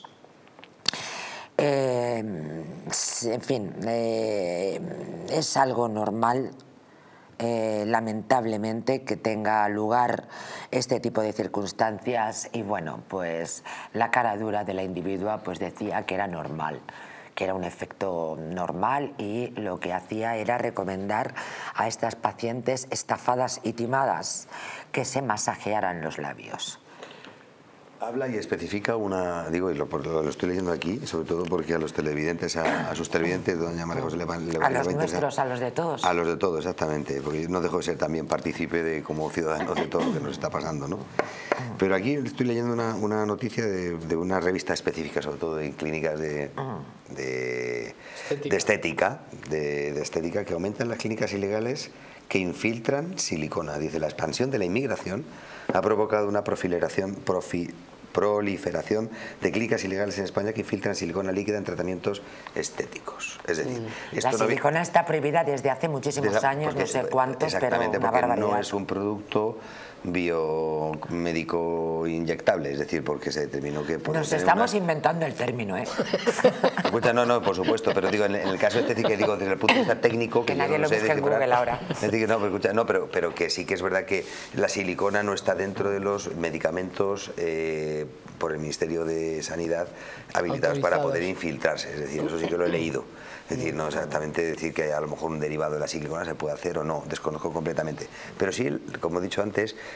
Eh, en fin, eh, es algo normal. Eh, lamentablemente que tenga lugar este tipo de circunstancias y bueno, pues la cara dura de la individua pues decía que era normal, que era un efecto normal y lo que hacía era recomendar a estas pacientes estafadas y timadas que se masajearan los labios.
Habla y especifica una, digo, y lo, lo, lo estoy leyendo aquí, sobre todo porque a los televidentes, a, a sus televidentes, doña María José, le van, le
a los nuestros, a los de todos.
A los de todos, exactamente, porque no dejo de ser también partícipe de, como ciudadanos de todo lo que nos está pasando, ¿no? Pero aquí estoy leyendo una, una noticia de, de una revista específica, sobre todo de clínicas de, de, estética. de estética, de, de estética, que aumentan las clínicas ilegales que infiltran silicona. Dice, la expansión de la inmigración ha provocado una proliferación, profi, proliferación de clínicas ilegales en España que infiltran silicona líquida en tratamientos estéticos. Es decir,
mm.
esto
la silicona no, está prohibida desde hace muchísimos desde, años, no sé cuántos, pero una barbaridad.
No es un producto biomédico inyectable, es decir, porque se determinó que...
Nos estamos una... inventando el término, ¿eh?
Escucha, no, no, por supuesto, pero digo, en el caso este sí que digo, desde el punto de vista técnico...
Que, que
yo
nadie
no
lo
sé
busque en Google ahora.
Decir, no, pero, escucha, no pero, pero que sí que es verdad que la silicona no está dentro de los medicamentos eh, por el Ministerio de Sanidad habilitados para poder infiltrarse, es decir, eso sí que lo he leído. Es decir, no exactamente decir que a lo mejor un derivado de la silicona se puede hacer o no, desconozco completamente. Pero sí, como he dicho antes,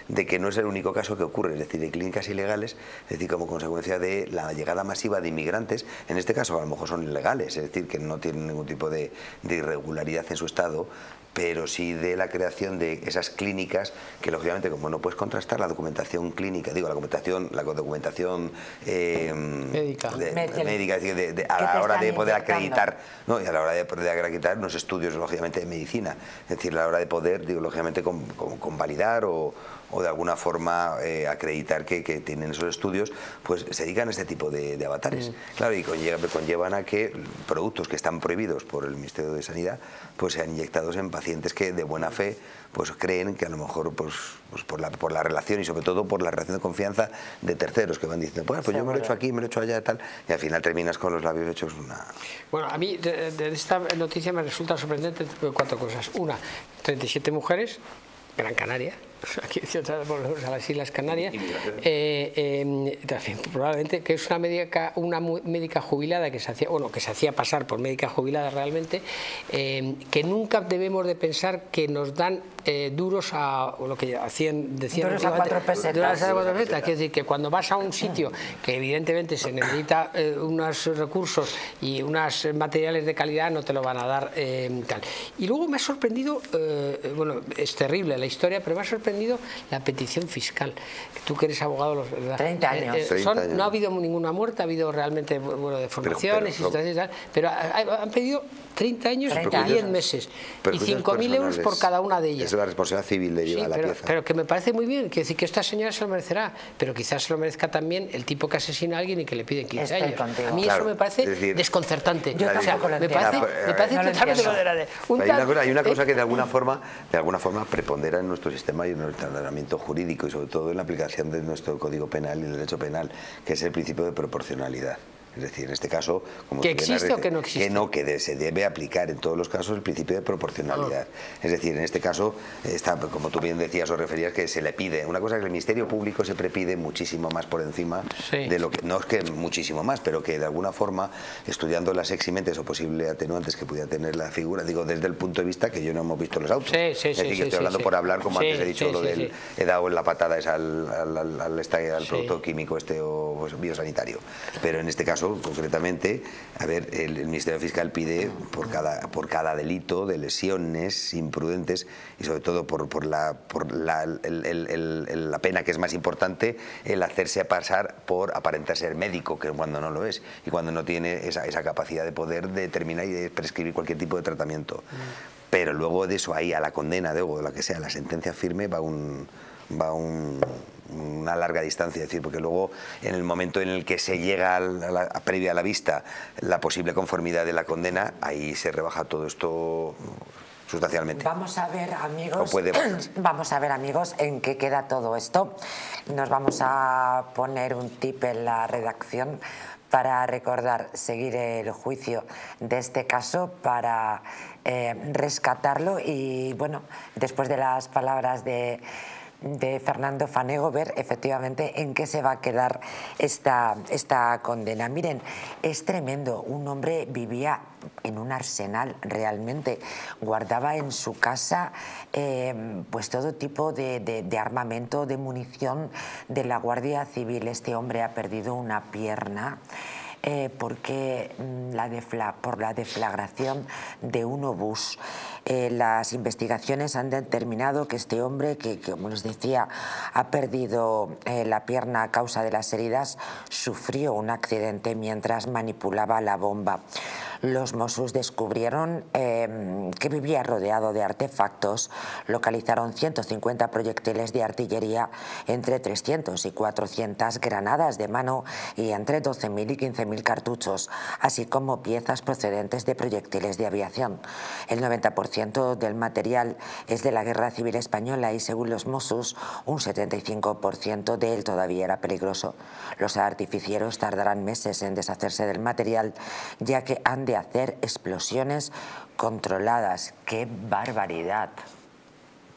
de que no es el único caso que ocurre, es decir, de clínicas ilegales, es decir, como consecuencia de la llegada masiva de inmigrantes, en este caso a lo mejor son ilegales, es decir, que no tienen ningún tipo de, de irregularidad en su estado, pero sí de la creación de esas clínicas que, lógicamente, como no puedes contrastar la documentación clínica, digo, la documentación, la documentación eh,
médica,
de, médica de, de, de, a la hora de poder acreditar, no, y a la hora de poder acreditar unos estudios, lógicamente, de medicina, es decir, a la hora de poder, digo, lógicamente, con, con, convalidar o o de alguna forma eh, acreditar que, que tienen esos estudios, pues se dedican a este tipo de, de avatares. Mm. Claro, y conllevan, conllevan a que productos que están prohibidos por el Ministerio de Sanidad pues sean inyectados en pacientes que de buena fe pues creen que a lo mejor pues, pues por, la, por la relación y sobre todo por la relación de confianza de terceros que van diciendo, pues, pues yo me lo he hecho aquí, me lo he hecho allá, tal, y al final terminas con los labios hechos una...
Bueno, a mí de, de esta noticia me resulta sorprendente cuatro cosas. Una, treinta y siete mujeres, Gran Canaria, aquí volvemos a las Islas Canarias, eh, eh, también, probablemente que es una médica, una médica jubilada que se hacía, bueno, que se hacía pasar por médica jubilada realmente, eh, que nunca debemos de pensar que nos dan eh, duros a lo que hacían, decían
duros a cuatro pesetas.
Duros a cuatro pesetas, quiere decir que cuando vas a un sitio que evidentemente se necesita eh, unos recursos y unos materiales de calidad, no te lo van a dar eh, tal. Y luego me ha sorprendido, eh, bueno, es terrible la historia, pero me ha sorprendido la petición fiscal. Tú que eres abogado, ¿verdad?
treinta años.
Eh, eh, son, treinta años. No ha habido ninguna muerte, ha habido realmente, bueno, deformaciones pero, pero, y tal, pero han pedido treinta años y diez meses y cinco mil euros por cada una de ellas.
Es la responsabilidad civil de llevar
sí,
la
pero,
pieza.
Pero que me parece muy bien, quiero decir que esta señora se lo merecerá, pero quizás se lo merezca también el tipo que asesina a alguien y que le piden quince Estoy años. Contigo. A mí claro, eso me parece decir, desconcertante.
Yo
o sea, me parece, me parece no totalmente moderado.
Un hay, una cosa, hay una cosa que de alguna forma, de alguna forma prepondera en nuestro sistema y en nuestro ordenamiento jurídico y sobre todo en la aplicación de nuestro Código Penal y el derecho penal, que es el principio de proporcionalidad. Es decir, en este caso, como
¿que existe o que no existe?
Que no, que se debe aplicar en todos los casos el principio de proporcionalidad. Oh. Es decir, en este caso, está, como tú bien decías o referías, que se le pide. Una cosa es que el Ministerio Público siempre pide muchísimo más por encima sí. de lo que, no es que muchísimo más, pero que de alguna forma, estudiando las eximentes o posibles atenuantes que pudiera tener la figura, digo, desde el punto de vista que yo no hemos visto los autos.
Sí, sí,
es decir,
sí,
que
sí,
estoy hablando
sí,
por hablar, como
sí,
antes he dicho,
sí,
lo
sí,
del
sí.
he dado en la patada es al, al, al, al, al
sí.
producto químico este o pues, biosanitario. Pero en este caso, concretamente, a ver, el, el Ministerio Fiscal pide por cada, por cada delito de lesiones imprudentes y sobre todo por, por, la, por la, el, el, el, la pena que es más importante, el hacerse pasar por aparentar ser médico, que cuando no lo es y cuando no tiene esa, esa capacidad de poder determinar y de prescribir cualquier tipo de tratamiento. Mm. Pero luego de eso ahí a la condena de, o de la que sea, la sentencia firme va un... va un una larga distancia, es decir, porque luego en el momento en el que se llega a la, a previa a la vista la posible conformidad de la condena, ahí se rebaja todo esto sustancialmente.
Vamos a ver, amigos,
puede
vamos a ver, amigos, en qué queda todo esto. Nos vamos a poner un tip en la redacción para recordar, seguir el juicio de este caso, para eh, rescatarlo y, bueno, después de las palabras de de Fernando Fanego, ver efectivamente en qué se va a quedar esta, esta condena. Miren, es tremendo, un hombre vivía en un arsenal realmente, guardaba en su casa eh, pues todo tipo de, de, de armamento, de munición de la Guardia Civil. Este hombre ha perdido una pierna Eh, porque la defla, por la deflagración de un obús. Eh, las investigaciones han determinado que este hombre, que, que como les decía, ha perdido eh, la pierna a causa de las heridas, sufrió un accidente mientras manipulaba la bomba. Los Mossos descubrieron eh, que vivía rodeado de artefactos, localizaron ciento cincuenta proyectiles de artillería, entre trescientos y cuatrocientas granadas de mano y entre doce mil y quince mil cartuchos, así como piezas procedentes de proyectiles de aviación. El noventa por ciento del material es de la Guerra Civil Española y, según los Mossos, un setenta y cinco por ciento de él todavía era peligroso. Los artificieros tardarán meses en deshacerse del material, ya que han de hacer explosiones controladas. ¡Qué barbaridad!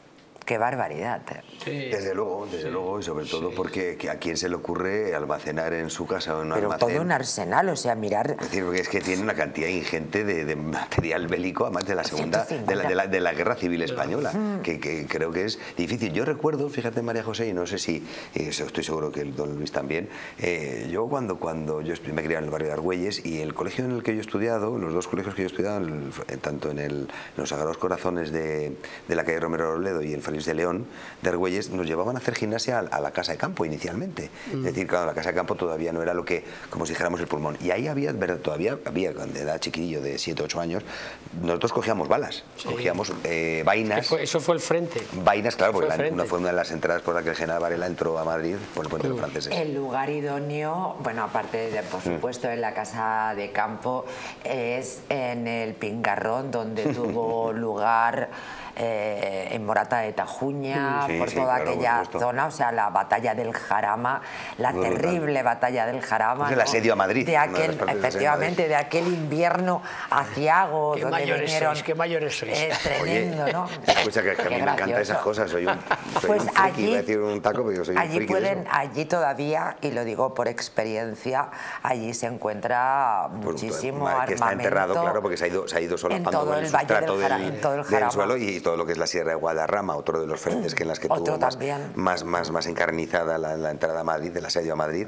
Qué barbaridad.
Sí. Desde luego, desde sí. luego, y sobre todo sí. porque a quién se le ocurre almacenar en su casa o en un
Pero
almacén.
todo un arsenal, o sea, mirar...
Es decir, porque es que tiene una cantidad ingente de, de material bélico, además de la segunda, de la, de la, de la Guerra Civil Española, mm. que, que creo que es difícil. Yo recuerdo, fíjate María José, y no sé si, eh, estoy seguro que el don Luis también, eh, yo cuando, cuando yo me crié en el barrio de Argüelles, y el colegio en el que yo he estudiado, los dos colegios que yo he estudiado, el, tanto en, el, en los Sagrados Corazones de, de la calle Romero Robledo y el Félix de León, de Argüelles, nos llevaban a hacer gimnasia a, a la casa de campo inicialmente. Mm. Es decir, claro, la casa de campo todavía no era lo que, como si dijéramos, el pulmón. Y ahí había, todavía había, cuando era chiquillo de siete u ocho años, nosotros cogíamos balas, sí. cogíamos eh, vainas.
Fue, eso fue el frente.
Vainas, claro, porque fue, la, una, fue una de las entradas por la que el general Varela entró a Madrid por el puente mm. de los franceses.
El lugar idóneo, bueno, aparte de, por supuesto, mm. en la casa de campo, es en el Pingarrón, donde tuvo lugar... Eh, en Morata de Tajuña, sí, por sí, toda claro, aquella por zona, o sea, la batalla del Jarama, la Muy terrible brutal. batalla del Jarama.
Es el asedio a Madrid.
De aquel, de efectivamente, de aquel invierno aciago,
qué
donde
mayores
vinieron...
sois, qué mayores sois.
Eh, tremendo,
Oye,
¿no?
Escucha, que, que a mí me encantan esas cosas, soy un, soy
pues
un friki,
allí,
iba a decir un taco, pero yo soy
allí
un friki
pueden,
de eso.
Allí todavía, y lo digo por experiencia, allí se encuentra muchísimo
pues,
armamento.
Que está enterrado, claro, porque se ha ido, se ha ido solapando
todo
el,
el
sustrato
del,
del,
todo el
del suelo y todo lo que es la Sierra de Guadarrama, otro de los frentes que en las que tuvo más, más, más, más encarnizada la, la entrada a Madrid, del asedio a Madrid.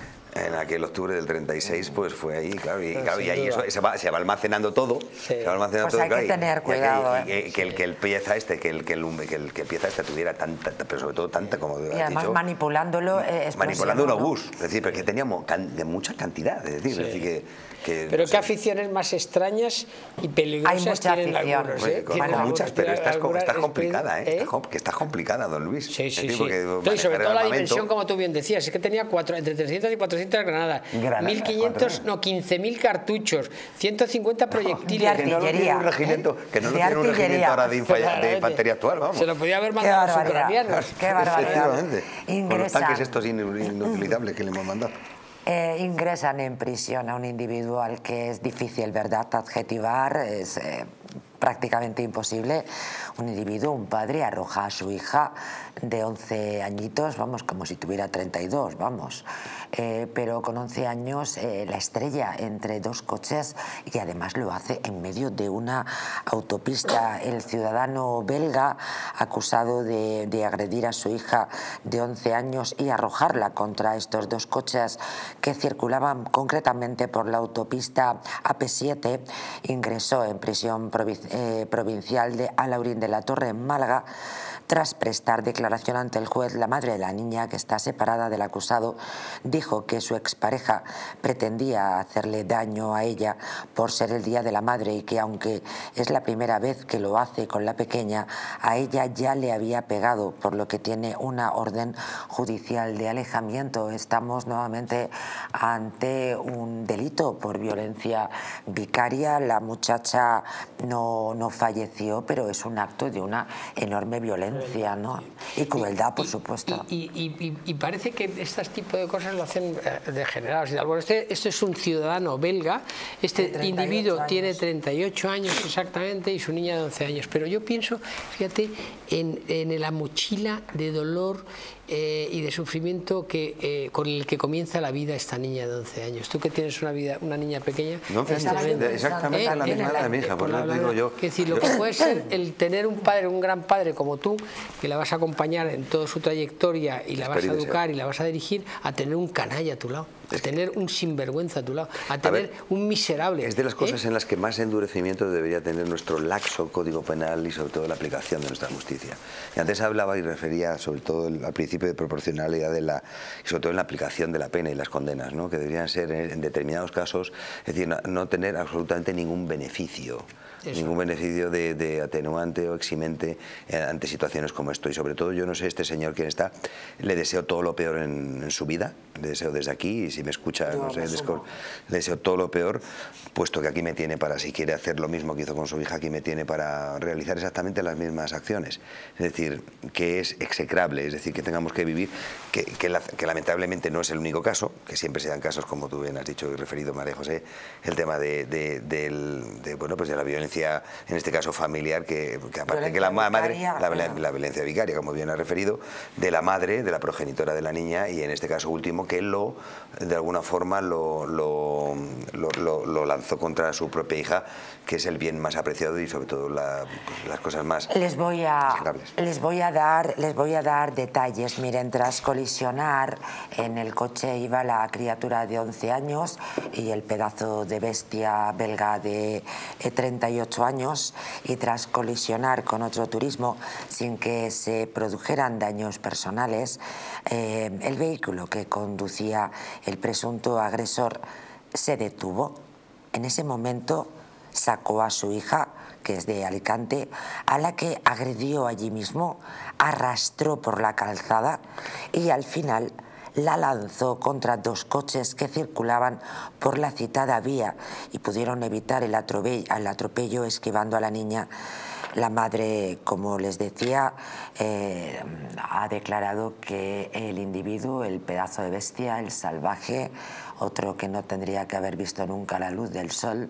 En aquel octubre del treinta y seis, pues fue ahí, claro, y, claro, y ahí eso, se, va, se va almacenando todo. Sí. Se va almacenando
pues
todo,
hay
claro,
que tener cuidado.
Y, y, y, y, que, el, que el pieza este, que el, que el, que el que pieza este tuviera tanta, pero sobre todo tanta como
y además
dicho,
manipulándolo. Eh,
manipulando un obús, es decir, porque teníamos de mucha cantidad, es decir, sí. es decir que, que,
pero
no
qué
sé.
aficiones más extrañas y peligrosas
hay mucha
tienen
afición.
algunos,
¿eh?
Bueno,
con, con muchas, pero esta es, está complicada, ¿eh?
¿eh?
Está, que está complicada, don Luis.
Sí, sí,
decir,
sí. Entonces, sobre todo la dimensión, como tú bien decías, es que tenía cuatro, entre trescientas y cuatrocientas granadas,
granadas
mil quinientos, no, quince mil cartuchos, ciento cincuenta proyectiles.
De
que no lo tiene un regimiento, que no lo tiene un regimiento ahora de, de infantería actual, vamos.
Se lo podía haber mandado a los ucranianos.
Qué barbaridad.
Ingresa. Con los tanques estos inutilizables que le hemos mandado.
Eh, ingresan en prisión a un individuo al que es difícil, ¿verdad?, adjetivar, es eh, prácticamente imposible. Un individuo, un padre, arroja a su hija de once añitos, vamos, como si tuviera treinta y dos, vamos. Eh, pero con once años eh, la estrella entre dos coches y además lo hace en medio de una autopista. El ciudadano belga, acusado de, de agredir a su hija de once años y arrojarla contra estos dos coches que circulaban concretamente por la autopista A P siete, ingresó en prisión provi eh, provincial de Alaurín de la Torre, en Málaga. Tras prestar declaración ante el juez, la madre de la niña, que está separada del acusado, dijo que su expareja pretendía hacerle daño a ella por ser el Día de la Madre y que, aunque es la primera vez que lo hace con la pequeña, a ella ya le había pegado, por lo que tiene una orden judicial de alejamiento. Estamos nuevamente ante un delito por violencia vicaria. La muchacha no, no falleció, pero es un acto de una enorme violencia, ¿no? Y crueldad, por
y,
supuesto.
Y, y, y, y parece que este tipo de cosas lo hacen degenerados y tal. Bueno, este, este es un ciudadano belga, este individuo años. tiene treinta y ocho años exactamente y su niña de once años, pero yo pienso, fíjate, en, en la mochila de dolor eh, y de sufrimiento que, eh, con el que comienza la vida esta niña de once años. Tú que tienes una vida, una niña pequeña,
no, exactamente, exactamente eh, la misma edad de mi hija, por lo digo yo.
Es decir, lo que puede ser el tener un padre, un gran padre como tú, que la vas a acompañar en toda su trayectoria y la vas a educar y la vas a dirigir, a tener un canalla a tu lado, a tener un sinvergüenza a tu lado, a tener a ver, un miserable.
Es de las cosas
¿eh?
en las que más endurecimiento debería tener nuestro laxo Código Penal y sobre todo la aplicación de nuestra justicia. Y antes hablaba y refería sobre todo el, al principio de proporcionalidad de la, y sobre todo en la aplicación de la pena y las condenas, ¿no? Que deberían ser en determinados casos, es decir, no, no tener absolutamente ningún beneficio. Eso. Ningún beneficio de, de atenuante o eximente ante situaciones como esto. Y sobre todo, yo no sé, este señor quién está, le deseo todo lo peor en, en su vida, le deseo desde aquí, y si si me escucha, no, no sé, le deseo todo lo peor, puesto que aquí me tiene para, si quiere hacer lo mismo que hizo con su hija, aquí me tiene para realizar exactamente las mismas acciones. Es decir, que es execrable, es decir, que tengamos que vivir, que, que, la, que lamentablemente no es el único caso, que siempre se dan casos, como tú bien has dicho y referido, María José, el tema de, de, del, de, bueno, pues de la violencia, en este caso familiar, que, que aparte que la madre, la, la, la violencia vicaria, como bien ha referido, de la madre, de la progenitora de la niña, y en este caso último, que él lo, de alguna forma lo, lo, lo, lo, lo lanzó contra su propia hija, que es el bien más apreciado y sobre todo la, pues, las cosas más
les voy a les voy a dar les voy a dar detalles. Miren, tras colisionar, en el coche iba la criatura de once años y el pedazo de bestia belga de treinta y ocho años, y tras colisionar con otro turismo sin que se produjeran daños personales, eh, el vehículo que conducía el presunto agresor se detuvo. En ese momento sacó a su hija, que es de Alicante, a la que agredió allí mismo, arrastró por la calzada y al final la lanzó contra dos coches que circulaban por la citada vía y pudieron evitar el atropello, el atropello esquivando a la niña. La madre, como les decía, eh, ha declarado que el individuo, el pedazo de bestia, el salvaje, otro que no tendría que haber visto nunca la luz del sol,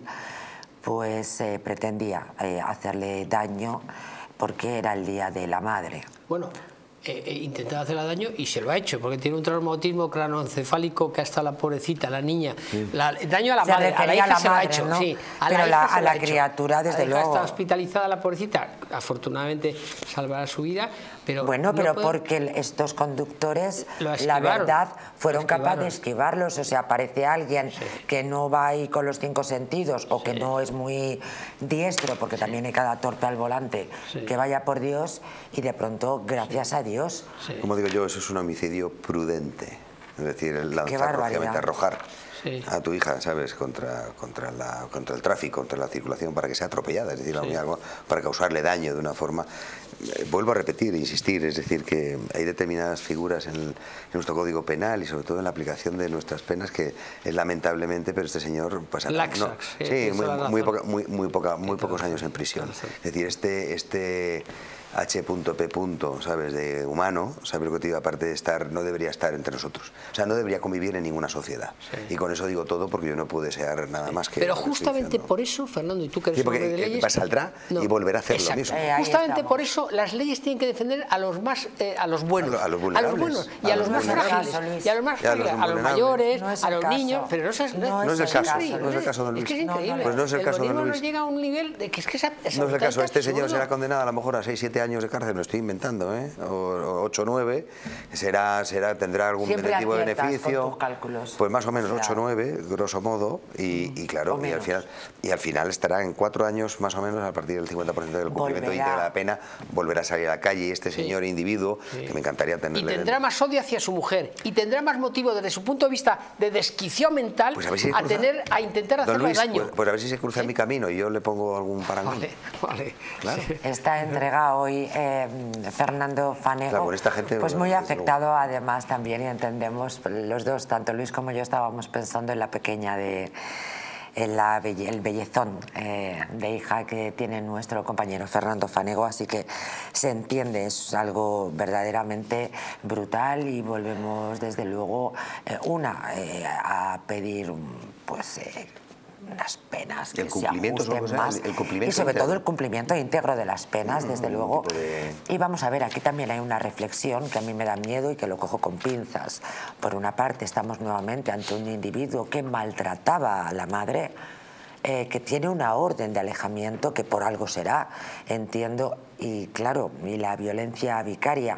pues eh, pretendía eh, hacerle daño porque era el día de la madre.
Bueno, eh, eh, intentaba hacerle daño y se lo ha hecho, porque tiene un traumatismo cranoencefálico que hasta la pobrecita, la niña, sí. la, daño a la
se
madre, a la hija a la se
madre,
lo ha hecho,
¿no?
sí, a
pero
la,
la,
hija
a la
se
criatura,
hecho.
desde
la hija
luego.
está hospitalizada, la pobrecita, afortunadamente salvará su vida, pero
bueno,
no
pero
puede...
porque estos conductores, la verdad, fueron capaces de esquivarlos. O sea, aparece alguien sí. que no va ahí con los cinco sentidos o que sí. no es muy diestro, porque sí. también hay cada torpe al volante, sí. que vaya por Dios, y de pronto, gracias sí. a Dios.
Sí. Como digo yo, eso es un homicidio prudente, es decir, el lanzar, lógicamente, arrojar sí. a tu hija, ¿sabes?, contra, contra, la, contra el tráfico, contra la circulación, para que sea atropellada, es decir, sí. algo para causarle daño de una forma. Eh, vuelvo a repetir, insistir, es decir, que hay determinadas figuras en, el, en nuestro Código Penal y sobre todo en la aplicación de nuestras penas que es lamentablemente, pero este señor pasa
Laxax,
no,
sí,
sí, muy, muy, poca, muy, muy, poca, muy pocos años en prisión. Es decir, este... este H P ¿sabes?, de humano, ¿sabes lo que te digo? Aparte de estar, no debería estar entre nosotros. O sea, no debería convivir en ninguna sociedad. Sí. Y con eso digo todo, porque yo no puedo desear nada más que...
Pero justamente por eso, Fernando, y tú que eres
sí, porque
hombre de leyes...
saldrá no. y volverá a hacer Exacto. lo mismo.
Eh, justamente por eso las leyes tienen que defender a los más, eh, a los buenos,
a, lo, a, los
a los buenos y a, a los, los más frágiles, y a los más frágiles, a los mayores, no a los caso. niños, pero no es,
no, no es el caso, no es el caso de Luis.
Es que es increíble.
Pues no es el caso de Luis.
nos llega a un nivel de que es que es
no es el caso. Este señor será condenado a lo mejor a seis siete años de cárcel, no estoy inventando, ¿eh? o ocho o nueve, será, será, tendrá algún tipo de beneficio, pues más o menos ocho o nueve, grosso modo, y, mm, y claro, y al, final, y al final estará en cuatro años más o menos, a partir del cincuenta por ciento del cumplimiento íntegro de la pena, volverá a salir a la calle, y este señor sí. individuo, sí. que me encantaría tenerle...
Y tendrá más odio hacia su mujer, y tendrá más motivo desde su punto de vista de desquicio mental, pues a, si a, tener, a intentar hacerle
Luis,
daño.
Pues, pues a ver si se cruza ¿Sí? en mi camino y yo le pongo algún parangón.
Vale, vale.
Claro.
Sí. Está entregado hoy eh, Fernando Fanego, claro,
con esta gente,
pues muy afectado luego. Además también, y entendemos los dos, tanto Luis como yo estábamos pensando en la pequeña de en la belle, el bellezón eh, de hija que tiene nuestro compañero Fernando Fanego, así que se entiende, es algo verdaderamente brutal, y volvemos desde luego eh, una eh, a pedir pues eh, unas penas que
el
se ajusten más,
el, el cumplimiento
y sobre
íntegro.
todo el cumplimiento íntegro de las penas, desde mm, luego. De... Y vamos a ver, aquí también hay una reflexión que a mí me da miedo y que lo cojo con pinzas. Por una parte, estamos nuevamente ante un individuo que maltrataba a la madre, eh, que tiene una orden de alejamiento, que por algo será, entiendo, y claro, y la violencia vicaria.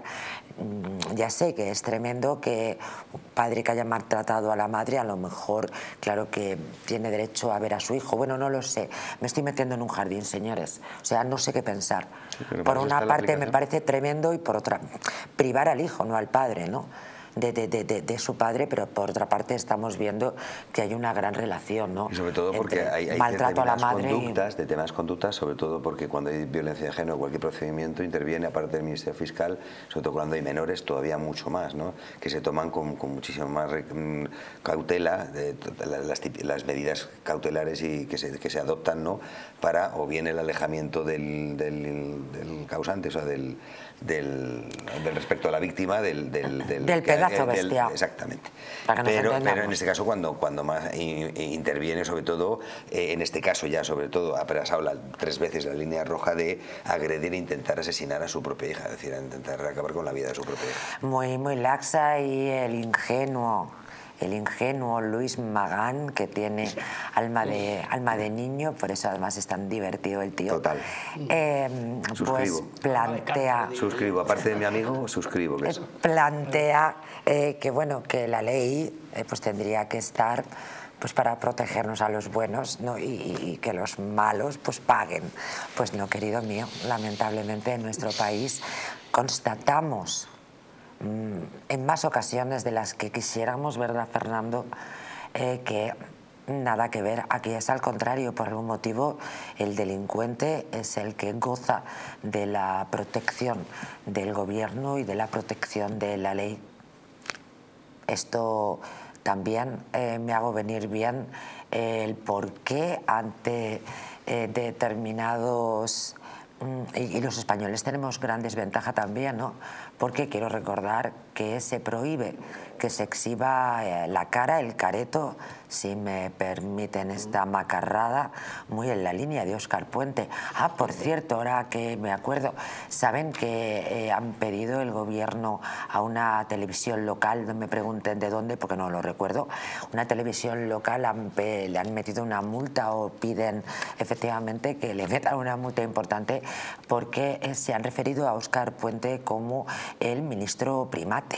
Ya sé que es tremendo que un padre que haya maltratado a la madre, a lo mejor, claro que tiene derecho a ver a su hijo. Bueno, no lo sé. Me estoy metiendo en un jardín, señores. O sea, no sé qué pensar. Sí, por una parte me parece tremendo, y por otra, privar al hijo, no al padre, ¿no? de, de, de, de, de su padre, pero por otra parte estamos viendo que hay una gran relación, ¿no?
Y sobre todo porque hay, hay
maltrato a la madre
conductas,
y...
determinadas conductas, sobre todo porque cuando hay violencia de género, cualquier procedimiento interviene, aparte del Ministerio Fiscal, sobre todo cuando hay menores, todavía mucho más, ¿no? Que se toman con, con muchísima más cautela de, las, las medidas cautelares y que se, que se adoptan, ¿no? Para o bien el alejamiento del, del, del causante, o sea, del, del, del respecto a la víctima, del, del, del,
del pedazo
del,
bestia.
Exactamente.
Pero,
pero en este caso, cuando, cuando más in, interviene, sobre todo, eh, en este caso ya, sobre todo, ha pasado la, tres veces la línea roja de agredir e intentar asesinar a su propia hija, es decir, a intentar acabar con la vida de su propia hija.
Muy, muy laxa y el ingenuo. El ingenuo Luis Magán, que tiene alma de, alma de niño, por eso además es tan divertido el tío.
Total.
Eh, pues plantea...
Suscribo, aparte de mi amigo, suscribo. Que es.
Plantea eh, que, bueno, que la ley eh, pues tendría que estar pues para protegernos a los buenos, ¿no? y, y que los malos pues paguen. Pues no, querido mío, lamentablemente en nuestro país constatamos en más ocasiones de las que quisiéramos, ¿verdad, Fernando? Eh, que nada que ver, aquí es al contrario, por algún motivo el delincuente es el que goza de la protección del gobierno y de la protección de la ley. Esto también eh, me hago venir bien eh, el por qué ante eh, determinados... Y los españoles tenemos gran desventaja también, ¿no? Porque quiero recordar que se prohíbe que se exhiba la cara, el careto, si me permiten esta macarrada, muy en la línea de Óscar Puente. Ah, por cierto, ahora que me acuerdo, ¿saben que eh, han pedido el gobierno a una televisión local? No me pregunten de dónde, porque no lo recuerdo. Una televisión local han, le han metido una multa o piden efectivamente que le metan una multa importante porque eh, se han referido a Óscar Puente como el ministro primate.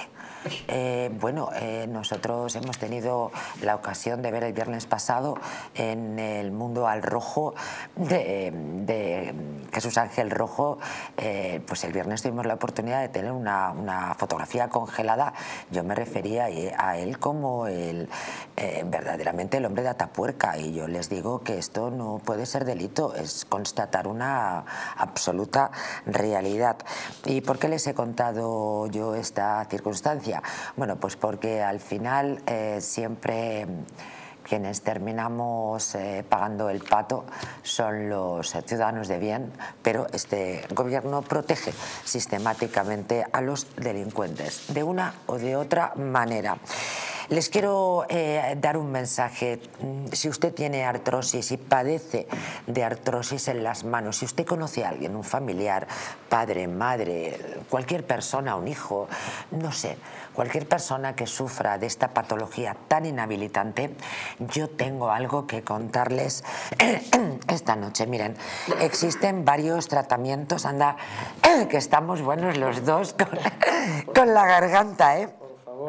Eh, bueno, eh, nosotros hemos tenido la ocasión de ver el viernes pasado en el Mundo al Rojo de, de Jesús Ángel Rojo, eh, pues el viernes tuvimos la oportunidad de tener una, una fotografía congelada. Yo me refería a él como el, eh, verdaderamente el hombre de Atapuerca, y yo les digo que esto no puede ser delito, es constatar una absoluta realidad. ¿Y por qué les he contado yo esta circunstancia? Bueno, pues porque al final eh, siempre quienes terminamos eh, pagando el pato son los eh, ciudadanos de bien, pero este gobierno protege sistemáticamente a los delincuentes de una o de otra manera. Les quiero eh, dar un mensaje. Si usted tiene artrosis y padece de artrosis en las manos, si usted conoce a alguien, un familiar, padre, madre, cualquier persona, un hijo, no sé, cualquier persona que sufra de esta patología tan inhabilitante, yo tengo algo que contarles esta noche. Miren, existen varios tratamientos, anda, que estamos buenos los dos con, con la garganta, ¿eh?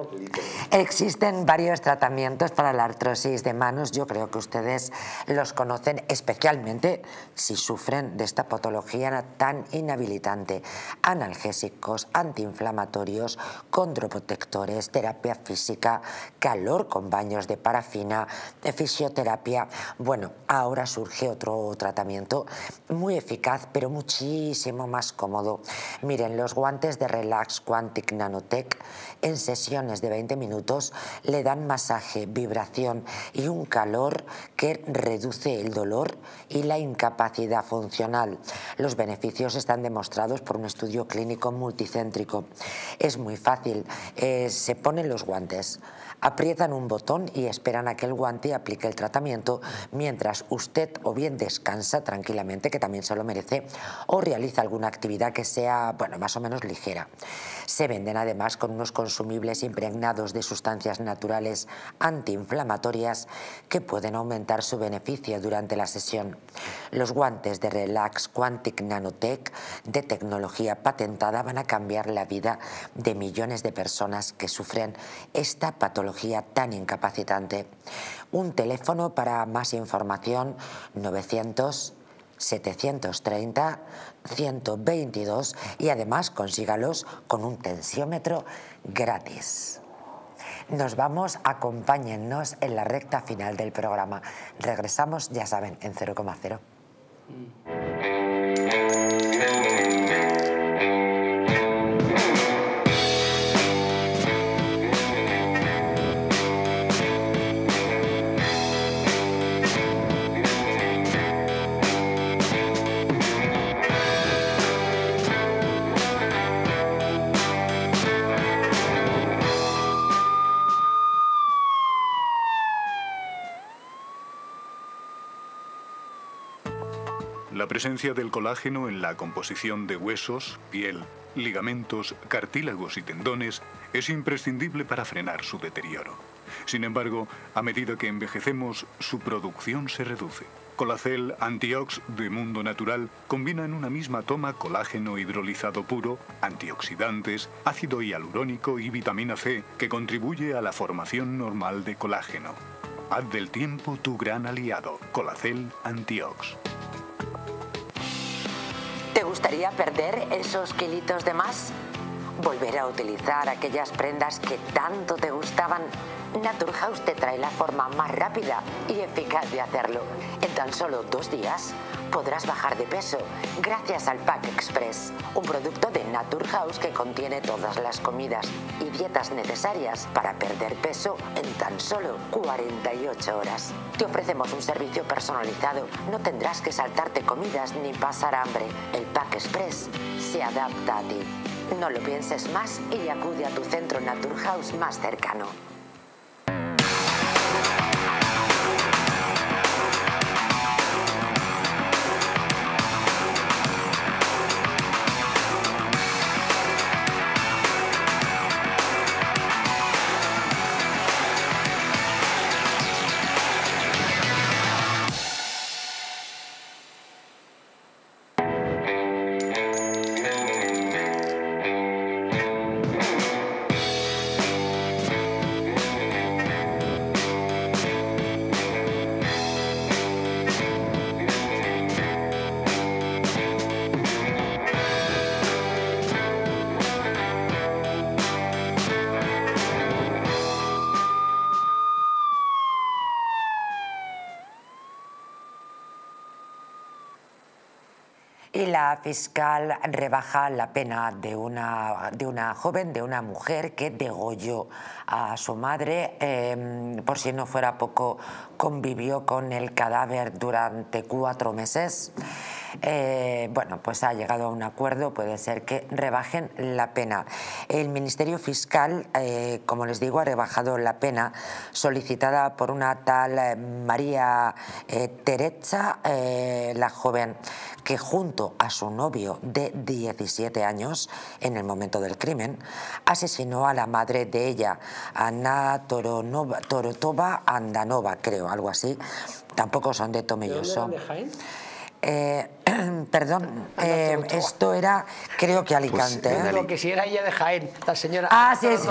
Existen varios tratamientos para la artrosis de manos, yo creo que ustedes los conocen, especialmente si sufren de esta patología tan inhabilitante. Analgésicos, antiinflamatorios, condroprotectores, terapia física, calor con baños de parafina, fisioterapia. Bueno, ahora surge otro tratamiento muy eficaz, pero muchísimo más cómodo. Miren, los guantes de Relax Quantic Nanotech en sesión de veinte minutos le dan masaje, vibración y un calor que reduce el dolor y la incapacidad funcional. Los beneficios están demostrados por un estudio clínico multicéntrico. Es muy fácil, eh, se ponen los guantes, aprietan un botón y esperan a que el guante aplique el tratamiento mientras usted o bien descansa tranquilamente, que también se lo merece, o realiza alguna actividad que sea, bueno, más o menos ligera. Se venden además con unos consumibles impregnados de sustancias naturales antiinflamatorias que pueden aumentar su beneficio durante la sesión. Los guantes de Relax Quantic Nanotech de tecnología patentada van a cambiar la vida de millones de personas que sufren esta patología tan incapacitante. Un teléfono para más información: novecientos, setecientos treinta, ciento veintidós, y además consígalos con un tensiómetro gratis. Nos vamos, acompáñennos en la recta final del programa. Regresamos, ya saben, en cero coma cero.
La presencia del colágeno en la composición de huesos, piel, ligamentos, cartílagos y tendones es imprescindible para frenar su deterioro. Sin embargo, a medida que envejecemos, su producción se reduce. Colacel Antiox de Mundo Natural combina en una misma toma colágeno hidrolizado puro, antioxidantes, ácido hialurónico y vitamina C, que contribuye a la formación normal de colágeno. Haz del tiempo tu gran aliado. Colacel Antiox.
¿Te gustaría perder esos kilitos de más? ¿Volver a utilizar aquellas prendas que tanto te gustaban? Naturhaus te trae la forma más rápida y eficaz de hacerlo. En tan solo dos días podrás bajar de peso gracias al Pack Express, un producto de Naturhaus que contiene todas las comidas y dietas necesarias para perder peso en tan solo cuarenta y ocho horas. Te ofrecemos un servicio personalizado, no tendrás que saltarte comidas ni pasar hambre. El Pack Express se adapta a ti. No lo pienses más y acude a tu centro Naturhaus más cercano. Y la fiscal rebaja la pena de una, de una joven, de una mujer que degolló a su madre. Eh, por si no fuera poco, convivió con el cadáver durante cuatro meses. Eh, bueno, pues ha llegado a un acuerdo, puede ser que rebajen la pena. El Ministerio Fiscal, eh, como les digo, ha rebajado la pena solicitada por una tal eh, María eh, Teresa, eh, la joven que junto a su novio de diecisiete años, en el momento del crimen, asesinó a la madre de ella, Ana Toronova, Torotova Andanova, creo, algo así. Tampoco son de Tomelloso.
¿De dónde eran, de Jaén?
Eh, perdón, eh, esto era, creo que Alicante.
Pues,
¿eh?
Lo que si era ella de Jaén, la señora.
Ah, sí, sí.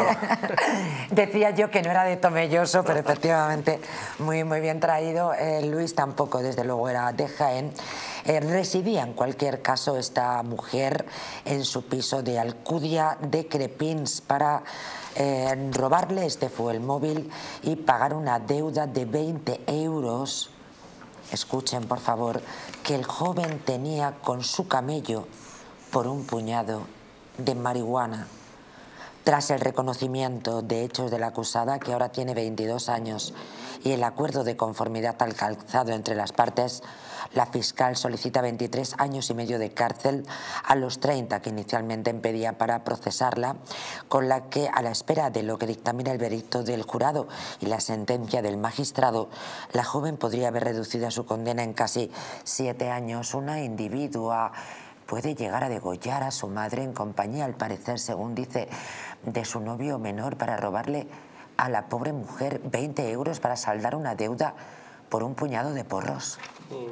Decía yo que no era de Tomelloso, pero efectivamente muy, muy bien traído. Eh, Luis tampoco, desde luego, era de Jaén. Eh, residía en cualquier caso esta mujer en su piso de Alcudia de Crepins para eh, robarle, este fue el móvil, y pagar una deuda de veinte euros. Escuchen, por favor, que el joven tenía con su camello por un puñado de marihuana. Tras el reconocimiento de hechos de la acusada, que ahora tiene veintidós años, y el acuerdo de conformidad alcanzado entre las partes, la fiscal solicita veintitrés años y medio de cárcel a los treinta que inicialmente pedía para procesarla, con la que, a la espera de lo que dictamina el veredicto del jurado y la sentencia del magistrado, la joven podría haber reducido su condena en casi siete años. Una individua puede llegar a degollar a su madre en compañía, al parecer, según dice, de su novio menor, para robarle a la pobre mujer veinte euros para saldar una deuda por un puñado de porros.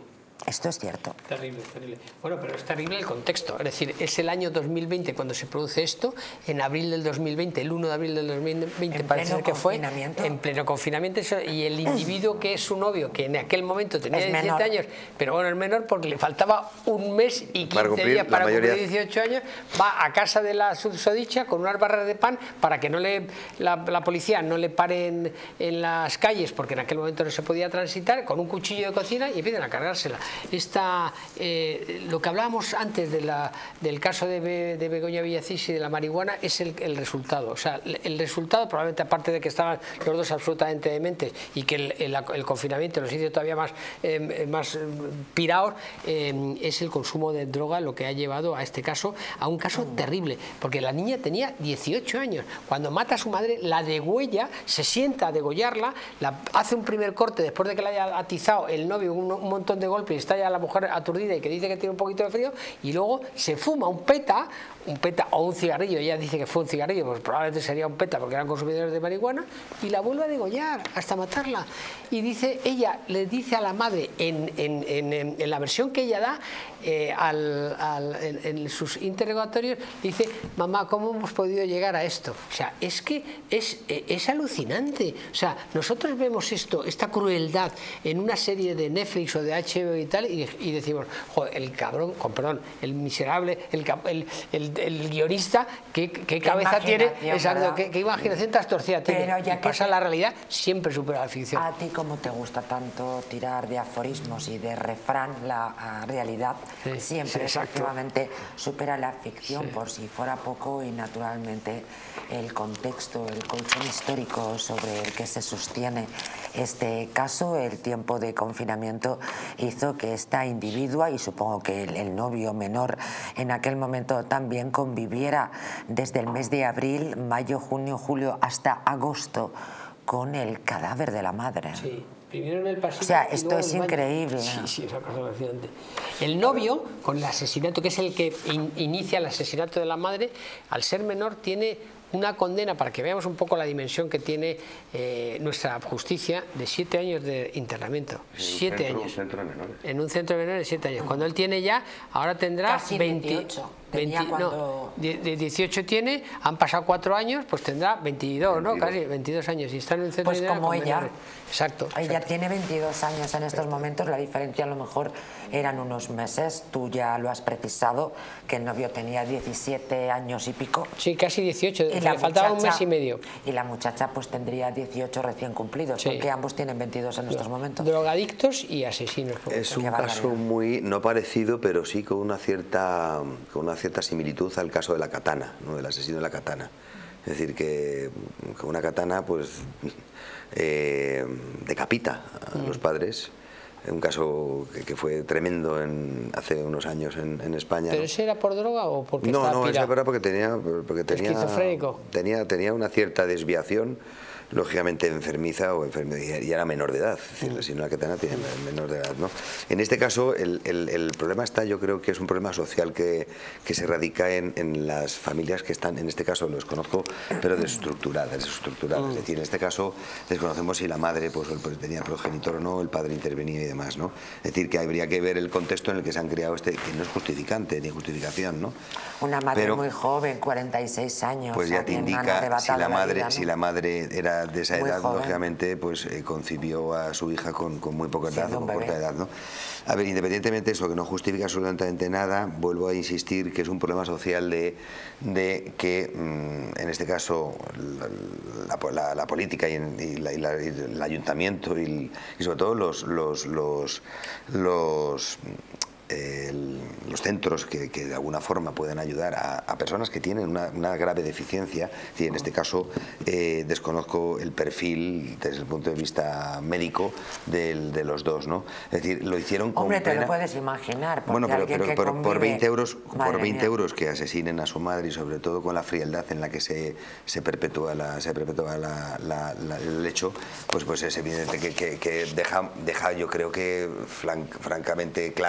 Esto es cierto.
Terrible, terrible. Bueno, pero es terrible el contexto. Es decir, es el año dos mil veinte cuando se produce esto. En abril del dos mil veinte, el uno de abril del dos mil veinte, parece ser que fue en pleno confinamiento. Y el individuo que es su novio, que en aquel momento tenía diecisiete años, pero bueno, es menor porque le faltaba un mes y quince días para cumplir dieciocho años, va a casa de la susodicha con unas barras de pan para que no le la, la policía no le pare en, en las calles, porque en aquel momento no se podía transitar, con un cuchillo de cocina y empiezan a cargársela. Esta, eh, lo que hablábamos antes de la, del caso de, Be, de Begoña Villacís y de la marihuana es el, el resultado. O sea, el, el resultado, probablemente aparte de que estaban los dos absolutamente dementes y que el, el, el confinamiento los hizo todavía más, eh, más piraos, eh, es el consumo de droga lo que ha llevado a este caso, a un caso terrible, porque la niña tenía dieciocho años. Cuando mata a su madre, la degüella, se sienta a degollarla, la, hace un primer corte después de que la haya atizado el novio un, un montón de golpes y está ya la mujer aturdida y que dice que tiene un poquito de frío, y luego se fuma un peta, un peta o un cigarrillo, ella dice que fue un cigarrillo, pues probablemente sería un peta porque eran consumidores de marihuana, y la vuelve a degollar hasta matarla. Y dice, ella le dice a la madre, en, en, en, en la versión que ella da, eh, al, al, en, en sus interrogatorios, dice, mamá, ¿cómo hemos podido llegar a esto? O sea, es que es, es alucinante. O sea, nosotros vemos esto, esta crueldad en una serie de Netflix o de H B O y tal, y, y decimos, joder, el cabrón, con perdón, el miserable, el, el, el, el guionista, ¿qué, qué cabeza tiene? Exacto, ¿qué, qué imaginación tan torcida tiene? Pero ya que pasa, la realidad siempre supera la ficción.
A ti, como te gusta tanto tirar de aforismos y de refrán, la realidad sí, siempre sí, efectivamente supera la ficción, sí. Por si fuera poco, y naturalmente el contexto, el colchón histórico sobre el que se sostiene este caso, el tiempo de confinamiento, hizo que esta individua, y supongo que el, el novio menor en aquel momento también, conviviera desde el mes de abril, mayo, junio, julio hasta agosto con el cadáver de la madre.
Sí. Primero en el pasillo,
o sea, esto es increíble.
Sí, sí, es una cosa alucinante. El novio, con el asesinato, que es el que in, inicia el asesinato de la madre, al ser menor tiene una condena, para que veamos un poco la dimensión que tiene eh, nuestra justicia, de siete años de internamiento. Siete años.
En un centro de menores.
En un centro de menores de siete años. Cuando él tiene ya, ahora tendrá
casi veintiocho.
veinte, cuando... no, de, de dieciocho tiene, han pasado cuatro años, pues tendrá veintidós, ¿no? Casi veintidós años. Y está en un centro
pues
de
como
con
ella.
Menores. Exacto.
Ella
exacto.
tiene veintidós años en estos momentos, la diferencia a lo mejor eran unos meses. Tú ya lo has precisado, que el novio tenía diecisiete años y pico.
Sí, casi dieciocho,
y
le faltaba un mes y medio.
Y la muchacha pues tendría dieciocho recién cumplidos, sí. Porque ambos tienen veintidós en estos momentos.
Drogadictos y asesinos.
Es un caso muy, no parecido, pero sí con una cierta, con una cierta similitud al caso de la katana, ¿no? Del asesino de la katana. Es decir, que con una katana pues eh, decapita a mm. los padres. Un caso que, que fue tremendo en, hace unos años en, en España.
¿Pero ese era por droga o porque
no,
estaba
No, no,
pirado?
esa era porque tenía, porque tenía,
esquizofrénico.
Tenía, tenía una cierta desviación, lógicamente enfermiza o enfermiza, y era menor de edad, es decir, mm. si no la katana tiene menor de edad, ¿no? En este caso el, el, el problema está, yo creo que es un problema social que, que se radica en, en las familias que están, en este caso los conozco, pero desestructuradas, desestructuradas. Mm. Es decir, en este caso desconocemos si la madre pues, pues tenía progenitor o no, el padre intervenía y demás, ¿no? Es decir, que habría que ver el contexto en el que se han criado, este, que no es justificante ni justificación, ¿no?
Una madre
pero,
muy joven, cuarenta y seis años.
Pues ya te indica si la madre, la vida, ¿no? Si la madre era de esa
muy
edad,
joven.
Lógicamente, pues eh, concibió a su hija con, con muy poca edad, con corta edad, ¿no? A ver, independientemente de eso, que no justifica absolutamente nada, vuelvo a insistir que es un problema social de, de que, mmm, en este caso, la, la, la política y, y, la, y, la, y el ayuntamiento y, y sobre todo los, los, los, los El, los centros que, que de alguna forma pueden ayudar a, a personas que tienen una, una grave deficiencia. Sí, en este caso eh, desconozco el perfil desde el punto de vista médico del, de los dos, ¿no? Es decir, lo hicieron con
Hombre, te
pena.
Lo puedes imaginar.
Bueno, pero, pero, pero
convive...
por veinte euros, por veinte
mía.
euros que asesinen a su madre, y sobre todo con la frialdad en la que se, se perpetúa, la, se perpetúa la, la, la, el hecho, pues, pues es evidente que, que, que deja, deja, yo creo que fran, francamente claro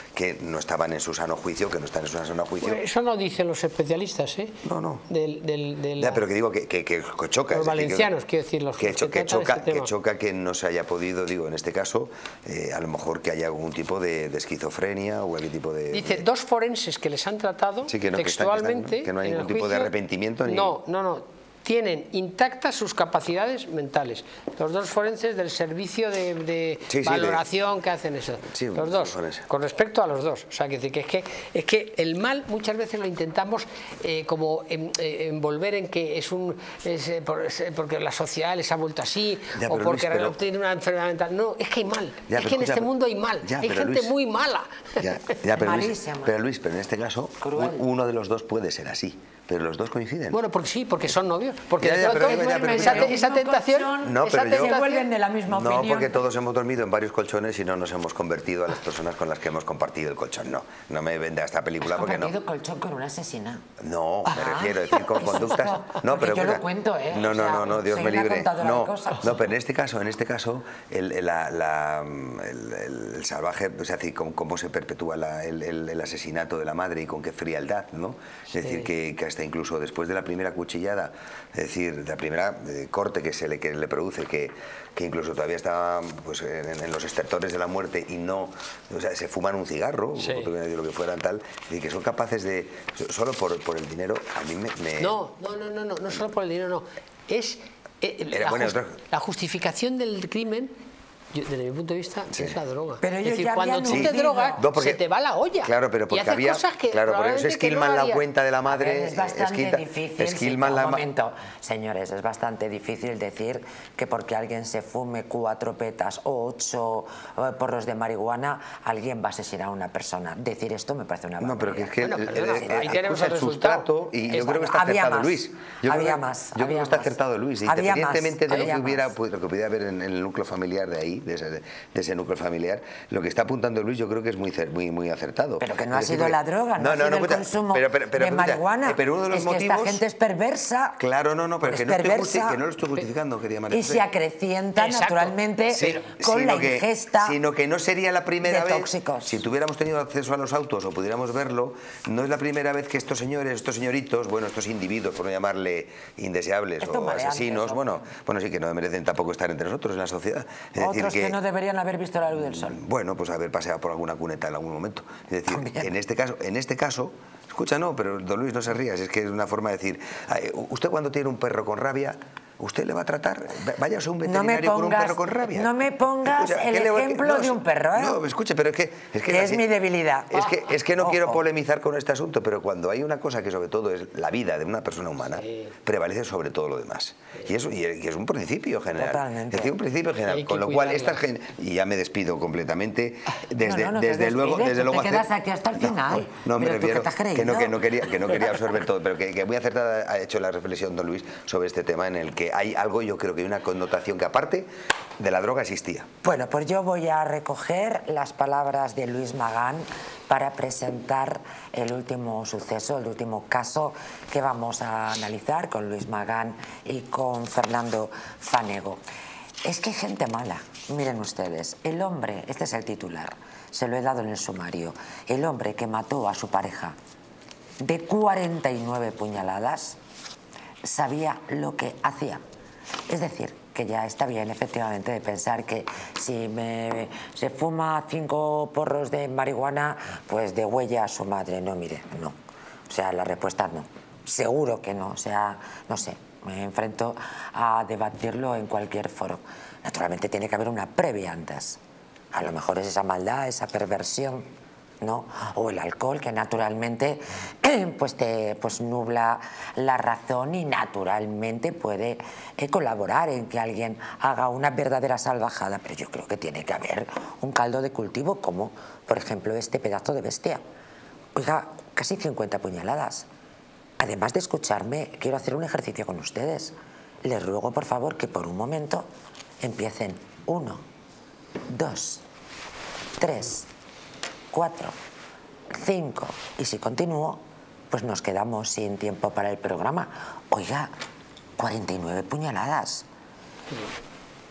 que no estaban en su sano juicio, que no están en su sano juicio.
Pues eso no dicen los especialistas, ¿eh?
No, no.
Del, del, del,
ya, pero que digo que, que, que choca.
Los valencianos,
que,
quiero decir, los
que,
que,
que, choca,
este
que choca que no se haya podido, digo, en este caso, eh, a lo mejor que haya algún tipo de, de esquizofrenia o algún tipo de...
Dice,
de...
dos forenses que les han tratado
sí, que no,
textualmente...
Que, están, que, están, ¿no? que no hay ningún tipo
juicio,
de arrepentimiento ni...
No, no, no. Tienen intactas sus capacidades mentales. Los dos forenses del servicio de, de sí, sí, valoración de... que hacen eso. Sí, los dos, con respecto a los dos. O sea, que, que, es, que, es que el mal muchas veces lo intentamos eh, como en, eh, envolver en que es un es, eh, por, es, porque la sociedad les ha vuelto así, ya, o porque Luis, pero... tiene una enfermedad mental. No, es que hay mal. Ya, es que en escucha, este mundo hay mal. Ya, hay gente Luis, muy mala.
Ya, ya, pero, Luis, pero Luis, pero en este caso, Cruel. uno de los dos puede ser así. Pero los dos coinciden.
Bueno, porque sí, porque son novios. Porque
ya, ya, pero, ya, ya, pero,
esa,
pero,
esa tentación,
no,
esa
pero yo,
se vuelven de la misma
no,
opinión.
No, porque todos hemos dormido en varios colchones y no nos hemos convertido a las personas con las que hemos compartido el colchón. No, no me venda esta película porque no. ¿Has
compartido colchón con una asesina?
No, me ah, refiero a decir con conductas. No, pero
yo
mira,
lo cuento, ¿eh?
No, no, no, no, Dios me libre. No, no, pero en este caso, en este caso, el, la, la, el, el, el salvaje, o sea, cómo, cómo se perpetúa la, el, el, el asesinato de la madre y con qué frialdad, ¿no? Es sí. decir, que, que hasta incluso después de la primera cuchillada, es decir, la primera eh, corte que se le, que le produce, que, que incluso todavía está pues, en, en los estertores de la muerte y no, o sea, se fuman un cigarro, sí. o lo que fueran tal, y que son capaces de, solo por, por el dinero, a mí me... me...
No, no, no, no, no, no solo por el dinero, no, es eh, la,
bueno,
just, la justificación del crimen. Yo, desde mi punto de vista, sí. es la droga.
Pero
es decir, cuando tú te drogas, no, porque, se te va la olla.
Claro, pero porque
y haces
había.
Cosas que
claro, por eso esquilman no la cuenta de la madre.
Ver, es bastante
esquilta,
difícil.
Esquilman
sí,
la
un momento, señores, es bastante difícil decir que porque alguien se fume cuatro petas o ocho porros de marihuana, alguien va a asesinar a una persona. Decir esto me parece una barbaridad.
No, pero que es que
bueno,
el,
pero
el,
no, ahí tenemos el
sustrato y yo creo que está acertado Luis. Yo
había
creo,
más.
Yo creo que está acertado Luis. Independientemente de lo que hubiera,
pues,
lo que pudiera haber en el núcleo familiar de ahí, de ese, de ese núcleo familiar. Lo que está apuntando Luis yo creo que es muy muy muy acertado.
Pero que no ha sido la droga, no, no, no ha sido no, el consumo
pero, pero, pero,
de marihuana.
Eh, pero uno de los
es
motivos,
que esta gente es perversa.
Claro, no, no, pero que no,
perversa,
estoy, que no lo estoy justificando, quería María.
Y se acrecienta
Exacto.
naturalmente
sí,
con la
que,
ingesta
sino que no sería la primera
de
vez.
Tóxicos.
Si tuviéramos tenido acceso a los autos o pudiéramos verlo, no es la primera vez que estos señores, estos señoritos, bueno, estos individuos, por no llamarle indeseables
Esto
o asesinos,
antes,
bueno, bueno, sí que no merecen tampoco estar entre nosotros en la sociedad. Es
Otros
decir,
que,
que
no deberían haber visto la luz del sol.
Bueno, pues haber paseado por alguna cuneta en algún momento. Es decir, en este caso, en este caso, escucha, no, pero don Luis, no se rías, es que es una forma de decir, usted cuando tiene un perro con rabia, ¿usted le va a tratar? Váyase a un veterinario no pongas, con un perro con rabia.
No me pongas
escucha,
el ejemplo
no,
de un perro, ¿eh?
No, escuche, pero es que... Es, que,
que es mi debilidad.
Es que, es que no
Ojo.
quiero polemizar con este asunto, pero cuando hay una cosa que sobre todo es la vida de una persona humana,
sí.
prevalece sobre todo lo demás. Y, eso, y es un principio general.
Totalmente.
Es decir, un principio general. Con lo cual, estas gen... y ya me despido completamente, desde,
no, no, no
desde
despides,
luego... Desde
te
luego
quedas
hacer...
aquí hasta el final.
No, no me refiero
que,
que, no, que, no quería, que no quería absorber todo, pero que, que muy acertada ha hecho la reflexión don Luis sobre este tema en el que hay algo, yo creo que hay una connotación que aparte de la droga existía.
Bueno, pues yo voy a recoger las palabras de Luis Magán para presentar el último suceso, el último caso que vamos a analizar con Luis Magán y con Fernando Fanego. Es que hay gente mala, miren ustedes, el hombre, este es el titular, se lo he dado en el sumario, el hombre que mató a su pareja de cuarenta y nueve puñaladas sabía lo que hacía. Es decir, que ya está bien efectivamente de pensar que si me, se fuma cinco porros de marihuana, pues de huella a su madre. No, mire, no. O sea, la respuesta no. Seguro que no. O sea, no sé, me enfrento a debatirlo en cualquier foro. Naturalmente tiene que haber una previa antes. A lo mejor es esa maldad, esa perversión, ¿no? O el alcohol, que naturalmente pues te pues nubla la razón y naturalmente puede eh, colaborar en que alguien haga una verdadera salvajada, pero yo creo que tiene que haber un caldo de cultivo como, por ejemplo, este pedazo de bestia. Oiga, casi cincuenta puñaladas. Además de escucharme, quiero hacer un ejercicio con ustedes. Les ruego, por favor, que por un momento empiecen uno, dos, tres, cuatro, cinco, y si continúo, pues nos quedamos sin tiempo para el programa. Oiga, cuarenta y nueve puñaladas.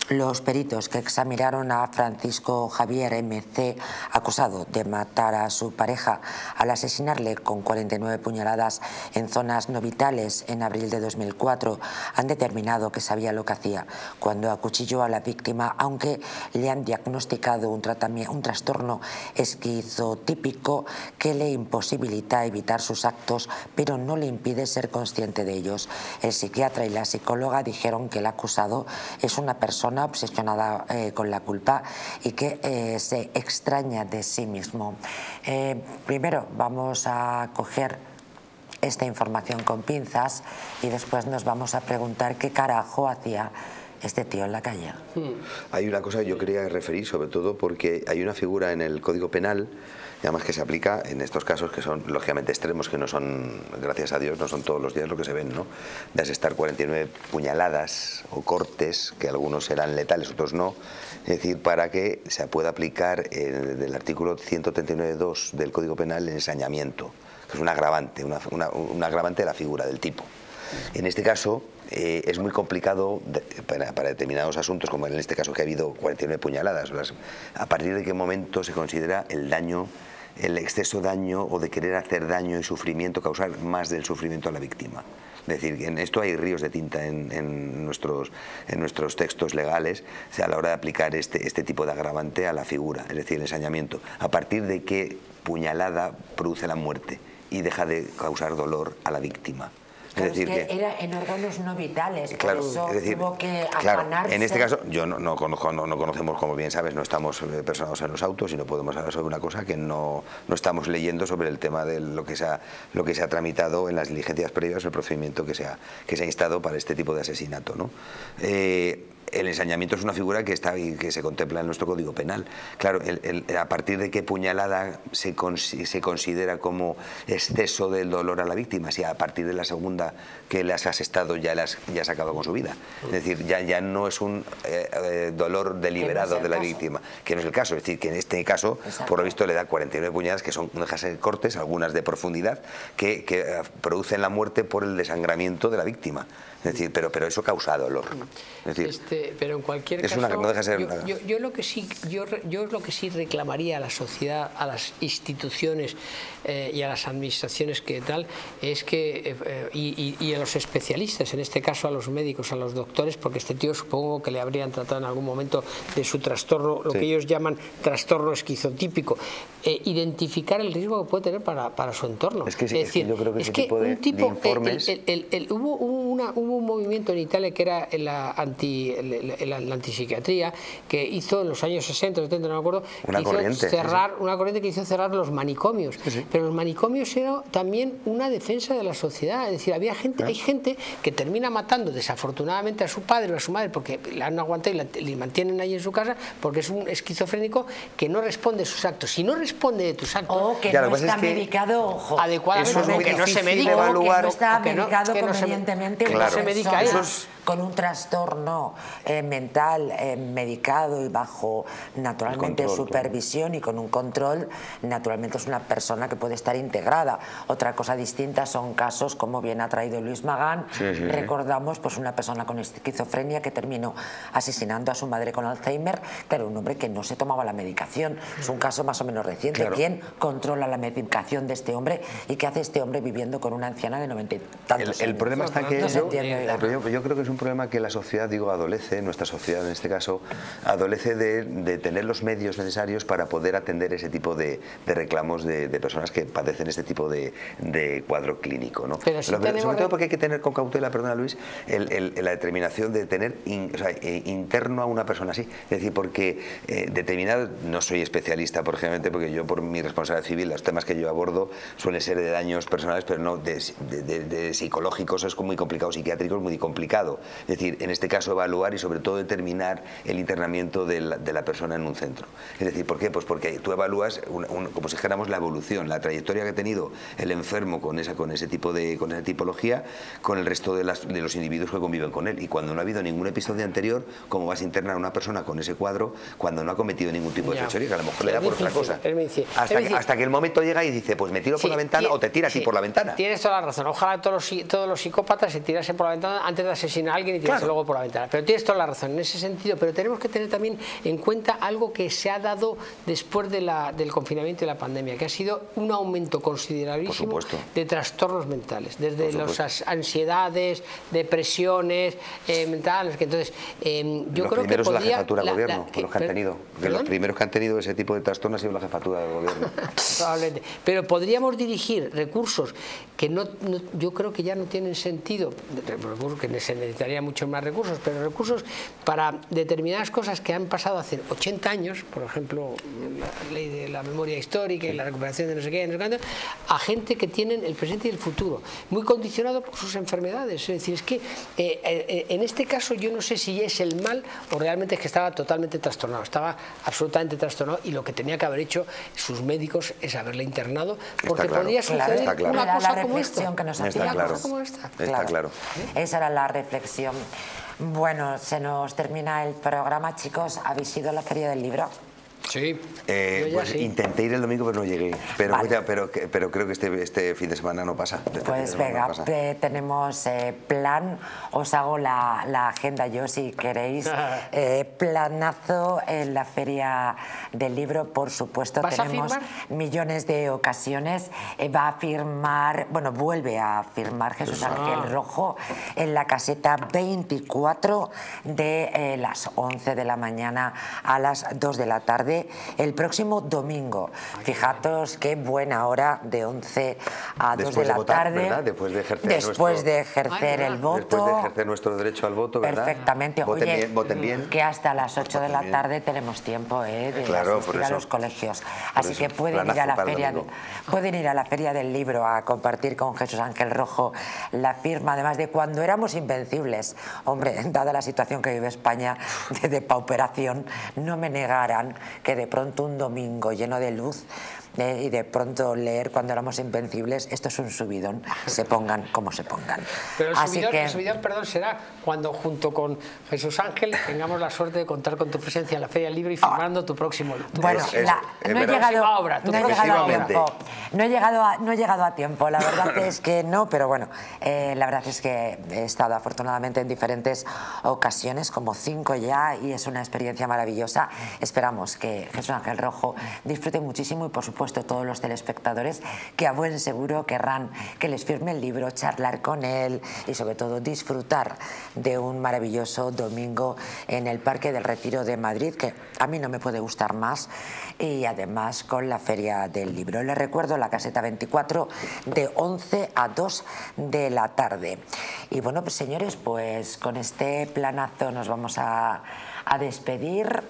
Los peritos que examinaron a Francisco Javier M C, acusado de matar a su pareja al asesinarle con cuarenta y nueve puñaladas en zonas no vitales en abril de dos mil cuatro, han determinado que sabía lo que hacía cuando acuchilló a la víctima, aunque le han diagnosticado un, un trastorno esquizotípico que le imposibilita evitar sus actos, pero no le impide ser consciente de ellos. El psiquiatra y la psicóloga dijeron que el acusado es una persona obsesionada eh, con la culpa y que eh, se extraña de sí mismo. Eh, primero vamos a coger esta información con pinzas y después nos vamos a preguntar qué carajo hacía este tío en la calle.
Hay una cosa que yo quería referir, sobre todo porque hay una figura en el Código Penal, y además que se aplica en estos casos que son lógicamente extremos, que no son, gracias a Dios, no son todos los días lo que se ven, ¿no? De asestar cuarenta y nueve puñaladas o cortes, que algunos serán letales, otros no, es decir, para que se pueda aplicar el, el artículo ciento treinta y nueve punto dos del Código Penal, el ensañamiento, que es un agravante, una, una, un agravante de la figura, del tipo. En este caso, eh, es muy complicado de, para, para determinados asuntos, como en este caso que ha habido cuarenta y nueve puñaladas, las, a partir de qué momento se considera el daño, el exceso daño o de querer hacer daño y sufrimiento, causar más del sufrimiento a la víctima. Es decir, en esto hay ríos de tinta en, en, nuestros, en nuestros textos legales, o sea, a la hora de aplicar este, este tipo de agravante a la figura, es decir, el ensañamiento. A partir de qué puñalada produce la muerte y deja de causar dolor a la víctima.
Claro, es decir, es que, que era en órganos no vitales,
claro,
por eso
es decir,
tuvo que
claro,
afanarse.
En este caso, yo no, no, conozco, no, no conocemos, como bien sabes, no estamos personados en los autos y no podemos hablar sobre una cosa que no, no estamos leyendo sobre el tema de lo que, se ha, lo que se ha tramitado en las diligencias previas, el procedimiento que se ha, que se ha instado para este tipo de asesinato, ¿no? Eh, El ensañamiento es una figura que está y que se contempla en nuestro Código Penal. Claro, el, el, a partir de qué puñalada se, con, se considera como exceso del dolor a la víctima, si a partir de la segunda que le has asestado ya, las, ya se acaba con su vida. Es decir, ya, ya no es un eh, eh, dolor deliberado no de la caso. víctima, que no es el caso. Es decir, que en este caso, Exacto. por lo visto, le da cuarenta y nueve puñaladas, que son, no dejan ser cortes, algunas de profundidad, que, que producen la muerte por el desangramiento de la víctima. Es decir, pero, pero eso causa dolor. Es decir,
este, pero en cualquier
es
caso,
una, no deja de ser
yo,
una...
yo, yo lo que sí, yo, yo lo que sí reclamaría a la sociedad, a las instituciones eh, y a las administraciones que tal, es que eh, y, y a los especialistas, en este caso a los médicos, a los doctores, porque este tío supongo que le habrían tratado en algún momento de su trastorno, lo sí. que ellos llaman trastorno esquizotípico, eh, identificar el riesgo que puede tener para, para su entorno.
Es que,
es decir,
es que yo creo que ese
que
tipo de,
tipo,
de informes...
El, el, el, el, hubo, hubo, una, hubo un movimiento en Italia que era la, anti, la, la antipsiquiatría, que hizo en los años sesenta, setenta, no me acuerdo,
una
hizo
corriente,
cerrar,
sí, sí.
una corriente que hizo cerrar los manicomios. Sí, sí. Pero los manicomios eran también una defensa de la sociedad. Es decir, había gente, ¿Eh? hay gente que termina matando desafortunadamente a su padre o a su madre porque la han aguantado y la, le mantienen ahí en su casa porque es un esquizofrénico que no responde a sus actos. Si no responde de tus actos...
O que ya, no está es que medicado, ojo.
Adecuadamente,
eso es muy
que no se medica.
Evaluar,
o
que no está
que no,
medicado
que no
convenientemente.
Se,
claro,
no se medica ahí.
Con un trastorno eh, mental eh, medicado y bajo naturalmente
control,
supervisión claro. y con un control, naturalmente es una persona que puede estar integrada. Otra cosa distinta son casos como bien ha traído Luis Magán.
Sí, sí,
Recordamos pues una persona con esquizofrenia que terminó asesinando a su madre con Alzheimer, pero un hombre que no se tomaba la medicación. Es un caso más o menos reciente.
Claro.
¿Quién controla la medicación de este hombre y qué hace este hombre viviendo con una anciana de noventa y tantos
el, el
años?
problema está que
no
yo,
yo,
yo creo que es un problema que la sociedad, digo, adolece, nuestra sociedad en este caso, adolece de, de tener los medios necesarios para poder atender ese tipo de, de reclamos de, de personas que padecen este tipo de, de cuadro clínico, ¿no?
Pero si
Pero, sobre todo porque hay que tener con cautela, perdona Luis, el, el, la determinación de tener in, o sea, eh, interno a una persona así. Es decir, porque eh, determinado, no soy especialista, por ejemplo, porque yo por mi responsabilidad civil, los temas que yo abordo suelen ser de daños personales, pero no de, de, de, de psicológicos, es muy complicado, psiquiátricos, muy complicado. Es decir, en este caso evaluar y sobre todo determinar el internamiento de la, de la persona en un centro. Es decir, ¿por qué? Pues porque tú evalúas, un, un, como si dijéramos, la evolución, la trayectoria que ha tenido el enfermo con esa, con ese tipo de, con esa tipología, con el resto de, las, de los individuos que conviven con él. Y cuando no ha habido ningún episodio anterior, ¿cómo vas a internar a una persona con ese cuadro cuando no ha cometido ningún tipo de fechoría? Que a lo mejor le da por otra cosa. Hasta que, hasta que el momento llega y dice, pues me tiro por sí, la ventana o te tiras sí, por la ventana.
Tienes toda la razón. Ojalá todos los, todos los psicópatas se tirasen por la ventana antes de asesinar a alguien y tirarse claro. luego por la ventana. Pero tienes toda toda la razón en ese sentido, pero tenemos que tener también en cuenta algo que se ha dado después de la, del confinamiento y la pandemia, que ha sido un aumento considerabilísimo de trastornos mentales, desde las ansiedades, depresiones eh, mentales, que entonces eh, yo
los
creo que podría...
la jefatura del gobierno,
la, que,
los que han tenido, que los primeros que han tenido ese tipo de trastorno ha sido la jefatura del gobierno.
Probablemente, pero podríamos dirigir recursos que no, no, yo creo que ya no tienen sentido, que se necesitaría muchos más recursos, pero recursos para determinadas cosas que han pasado hace ochenta años, por ejemplo, la ley de la memoria histórica y la recuperación de no sé qué, no sé cuánto, a gente que tienen el presente y el futuro, muy condicionado por sus enfermedades. Es decir, es que eh, eh, en este caso yo no sé si es el mal o realmente es que estaba totalmente trastornado, estaba absolutamente trastornado y lo que tenía que haber hecho sus médicos es haberle internado, porque
claro,
podría suceder
claro,
una
era
cosa
la
como esta.
reflexión que nos
Una
hacía.
claro.
cosa como esta.
Está
Claro.
claro.
Esa era la reflexión. Bueno, se nos termina el programa, chicos. ¿Habéis ido a la feria del libro?
Sí,
eh,
yo ya
pues
sí.
Intenté ir el domingo pero no llegué, pero,
Vale.
ya, pero, pero creo que este, este fin de semana no pasa. Este
Pues venga, no te, tenemos eh, plan, os hago la, la agenda yo si queréis, eh, planazo en la feria del libro, por supuesto.
¿Vas
tenemos
a firmar?
millones de ocasiones, eh, va a firmar, bueno, vuelve a firmar Jesús
Ah.
Ángel Rojo en la caseta veinticuatro de eh, las once de la mañana a las dos de la tarde. El próximo domingo, fijaos qué buena hora, de once a dos de la
votar,
tarde,
¿verdad? Después de ejercer,
después
nuestro,
de ejercer
Ay,
el voto,
después de ejercer nuestro derecho al voto, ¿verdad?
perfectamente.
Voten
Oye,
bien, voten bien.
que hasta las ocho de la
bien.
tarde tenemos tiempo eh, de
Claro,
asistir
por
a
eso.
los colegios, así
eso,
que pueden ir a la
planazo para el
feria,
domingo.
pueden ir a la feria del libro a compartir con Jesús Ángel Rojo la firma, además de cuando éramos invencibles. Hombre, dada la situación que vive España de depauperación, no me negarán que de pronto un domingo lleno de luz eh, y de pronto leer cuando éramos invencibles, esto es un subidón, se pongan como se pongan.
Pero el
Así
subidón,
que
el subidón, perdón, será cuando junto con Jesús Ángel tengamos la suerte de contar con tu presencia en la Feria del Libro y firmando tu próximo tu
bueno,
próximo-
la-
es
no, he
verdad.
llegado,
obra, tu
no he
próxima
llegado a
obra.
tiempo. No he llegado a, no he llegado a tiempo, la verdad es que no, pero bueno, eh, la verdad es que he estado afortunadamente en diferentes ocasiones, como cinco ya, y es una experiencia maravillosa. Esperamos que Jesús Ángel Rojo disfrute muchísimo y por supuesto todos los telespectadores que a buen seguro querrán que les firme el libro, charlar con él y sobre todo disfrutar de un maravilloso domingo en el Parque del Retiro de Madrid, que a mí no me puede gustar más, y además con la Feria del Libro. Les recuerdo la caseta veinticuatro de once a dos de la tarde. Y bueno, pues señores, pues con este planazo nos vamos a, a despedir.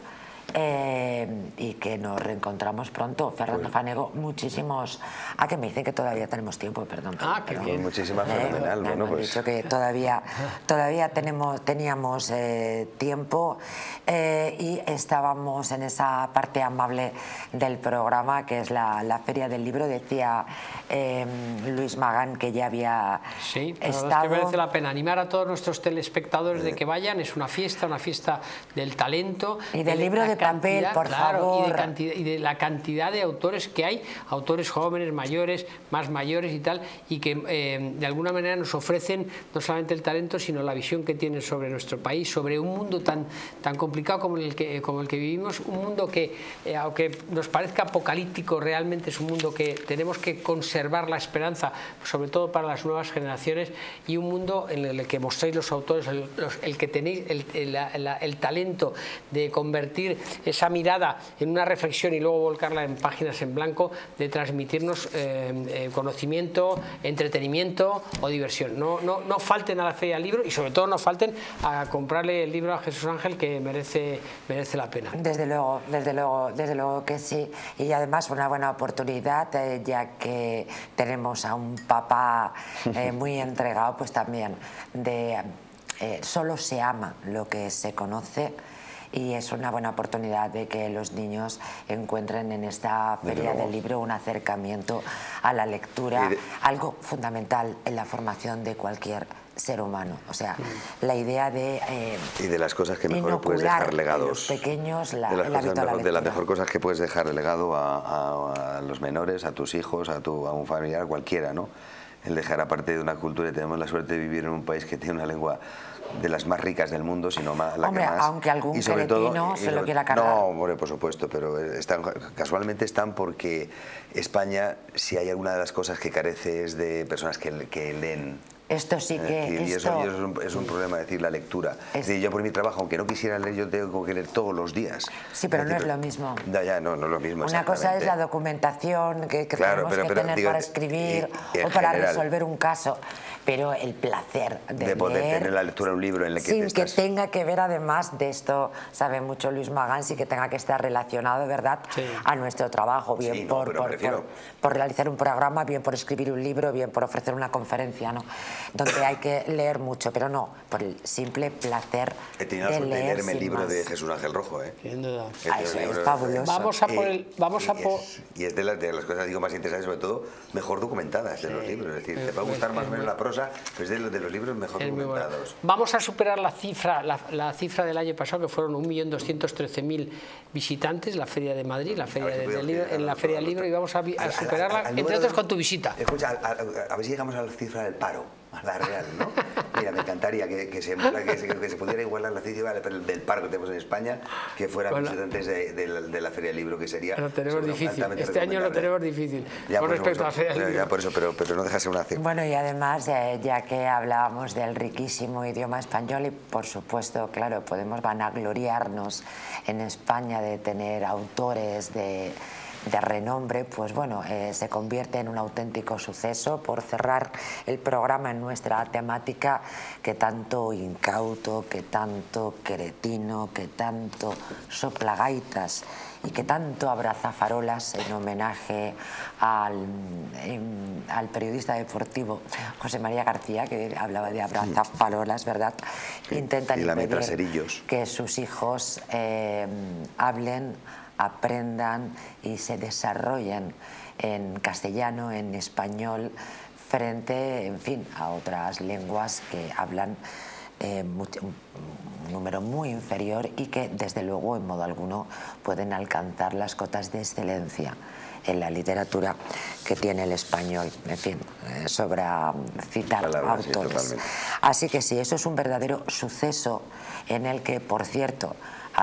Eh, y que nos reencontramos pronto. Fernando Fanego, muchísimos... Ah, que me dicen que todavía tenemos tiempo, perdón.
Ah, qué
Pues
bien.
muchísimas,
Eh,
fenomenal.
me
Bueno,
han
pues
dicho que todavía, todavía tenemos, teníamos eh, tiempo eh, y estábamos en esa parte amable del programa que es la, la Feria del Libro. Decía eh, Luis Magán que ya había
Sí, pero la verdad
estado...
es que merece la pena animar a todos nuestros telespectadores de que vayan. Es una fiesta, una fiesta del talento.
Y del
de
libro
la
de papel, por
claro,
favor.
Y de, cantidad, y de la cantidad de autores que hay, autores jóvenes, mayores, más mayores y tal, y que eh, de alguna manera nos ofrecen no solamente el talento, sino la visión que tienen sobre nuestro país, sobre un mundo tan, tan complicado como el que, como el que vivimos, un mundo que, eh, aunque nos parezca apocalíptico, realmente es un mundo que tenemos que conservar la esperanza, sobre todo para las nuevas generaciones, y un mundo en el que mostréis los autores, el, los, el que tenéis el, el, el, el talento de convertir esa mirada en una reflexión y luego volcarla en páginas en blanco, de transmitirnos eh, eh, conocimiento, entretenimiento o diversión. No, no, no falten a la Feria del Libro y sobre todo no falten a comprarle el libro a Jesús Ángel, que merece, merece la pena.
Desde luego, desde luego, desde luego que sí. Y además una buena oportunidad, eh, ya que tenemos a un papá eh, muy entregado, pues también de eh, solo se ama lo que se conoce. Y es una buena oportunidad de que los niños encuentren en esta Feria del Libro un acercamiento a la lectura,
de...
algo fundamental en la formación de cualquier ser humano. O sea, la idea de eh,
y de las cosas que mejor puedes dejar legados,
los pequeños, la,
de las
el
cosas
hábito a la
mejor, de las
lectura.
mejor cosas que puedes dejar legado a, a, a los menores, a tus hijos, a, tu, a un familiar, cualquiera, ¿no? el dejar aparte de una cultura, y tenemos la suerte de vivir en un país que tiene una lengua de las más ricas del mundo, sino más, la
hombre,
que más.
Aunque algún
y sobre
cretino
todo,
se
y,
lo quiera cargar.
No, hombre, por supuesto, pero están, casualmente están porque España, si hay alguna de las cosas que carece es de personas que, que leen.
Esto sí que...
Es decir, y
esto...
eso, y eso es, un, es un problema, decir, la lectura. Es... Es decir, yo por mi trabajo, aunque no quisiera leer, yo tengo que leer todos los días.
Sí, pero
es decir,
no es lo mismo.
Ya, ya, no, no es lo mismo.
Una cosa es la documentación que, que
claro,
tenemos
pero,
que
pero,
tener
digo,
para escribir
y, y
o para
general,
resolver un caso, pero el placer de,
de poder
leer,
tener la lectura de un libro en el que
sin
te estás...
que tenga que ver, además de esto, sabe mucho Luis Magán, sí que tenga que estar relacionado, ¿verdad?, sí, a nuestro trabajo, bien
sí,
por,
no,
por, por, por realizar un programa, bien por escribir un libro, bien por ofrecer una conferencia, ¿no?, donde hay que leer mucho, pero no, por el simple placer
He tenido la
de
suerte de
leer
leerme el libro
más.
de Jesús Ángel Rojo, ¿eh?
Sin duda.
Ah, eso es fabuloso.
Vamos a por el... Vamos
y,
a por...
es, y es de las, de las cosas, digo, más interesantes, sobre todo, mejor documentadas de sí, los libros. Es decir, te va a gustar más o menos la prosa, pero es de los, de los libros mejor documentados.
Bueno. Vamos a superar la cifra, la, la cifra del año pasado, que fueron un millón doscientos trece mil visitantes, la Feria de Madrid, la Feria de, del libro, en la Feria del Libro, y vamos a, a superarla, a, a, entre otros, con tu visita.
Escucha, a, a, a ver si llegamos a la cifra del paro, a la real, ¿no? Mira, me encantaría que, que, se, que, se, que se pudiera igualar la cifra del paro que tenemos en España, que fueran bueno, visitantes de, de, la, de la Feria del Libro, que sería...
Lo tenemos difícil, este año lo tenemos difícil,
ya,
con
por
respecto
eso,
a la Feria del Libro.
Ya por eso, pero, pero no deja de ser una cifra.
Bueno, y además, eh, ya que hablábamos del riquísimo idioma español, y por supuesto, claro, podemos vanagloriarnos en España de tener autores de... de renombre, pues bueno, eh, se convierte en un auténtico suceso. Por cerrar el programa en nuestra temática, que tanto incauto, que tanto cretino, que tanto soplagaitas y que tanto abrazafarolas, en homenaje al, en, al periodista deportivo José María García, que hablaba de abrazafarolas, ¿verdad?
Sí,
intentan
y
impedir que sus hijos eh, hablen, aprendan y se desarrollen en castellano, en español, frente, en fin, a otras lenguas que hablan eh, mucho, un número muy inferior y que, desde luego, en modo alguno pueden alcanzar las cotas de excelencia en la literatura que tiene el español. En fin, eh, sobra citar Palabras, autores. Sí, así que sí, eso es un verdadero suceso en el que, por cierto,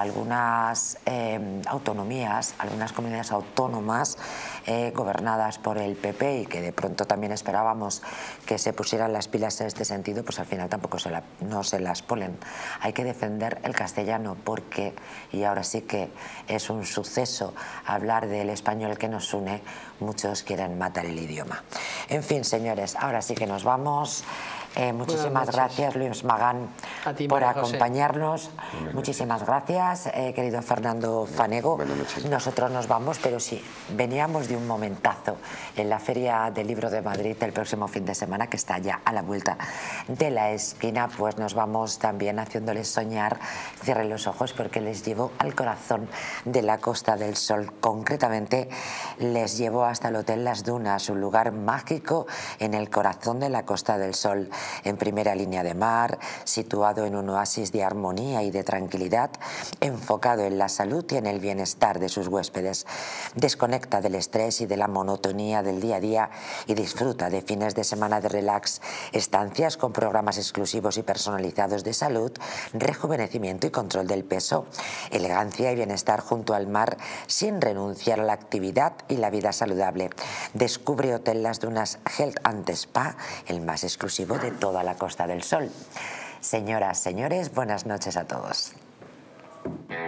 algunas eh, autonomías, algunas comunidades autónomas eh, gobernadas por el P P y que de pronto también esperábamos que se pusieran las pilas en este sentido, pues al final tampoco se la, no se las ponen. Hay que defender el castellano porque, y ahora sí que es un suceso hablar del español que nos une, muchos quieren matar el idioma. En fin, señores, ahora sí que nos vamos. Eh, muchísimas gracias, Luis Magán, ti, por acompañarnos. Muchísimas gracias, eh, querido Fernando Fanego. Nosotros nos vamos, pero sí, veníamos de un momentazo en la Feria del Libro de Madrid el próximo fin de semana, que está ya a la vuelta de la esquina. Pues nos vamos también haciéndoles soñar. Cierren los ojos porque les llevo al corazón de la Costa del Sol. Concretamente, les llevo hasta el Hotel Las Dunas, un lugar mágico en el corazón de la Costa del Sol. En primera línea de mar, situado en un oasis de armonía y de tranquilidad, enfocado en la salud y en el bienestar de sus huéspedes. Desconecta del estrés y de la monotonía del día a día y disfruta de fines de semana de relax, estancias con programas exclusivos y personalizados de salud, rejuvenecimiento y control del peso, elegancia y bienestar junto al mar sin renunciar a la actividad y la vida saludable. Descubre Hotel Las Dunas Health and Spa, el más exclusivo de toda la Costa del Sol. Señoras, señores, buenas noches a todos.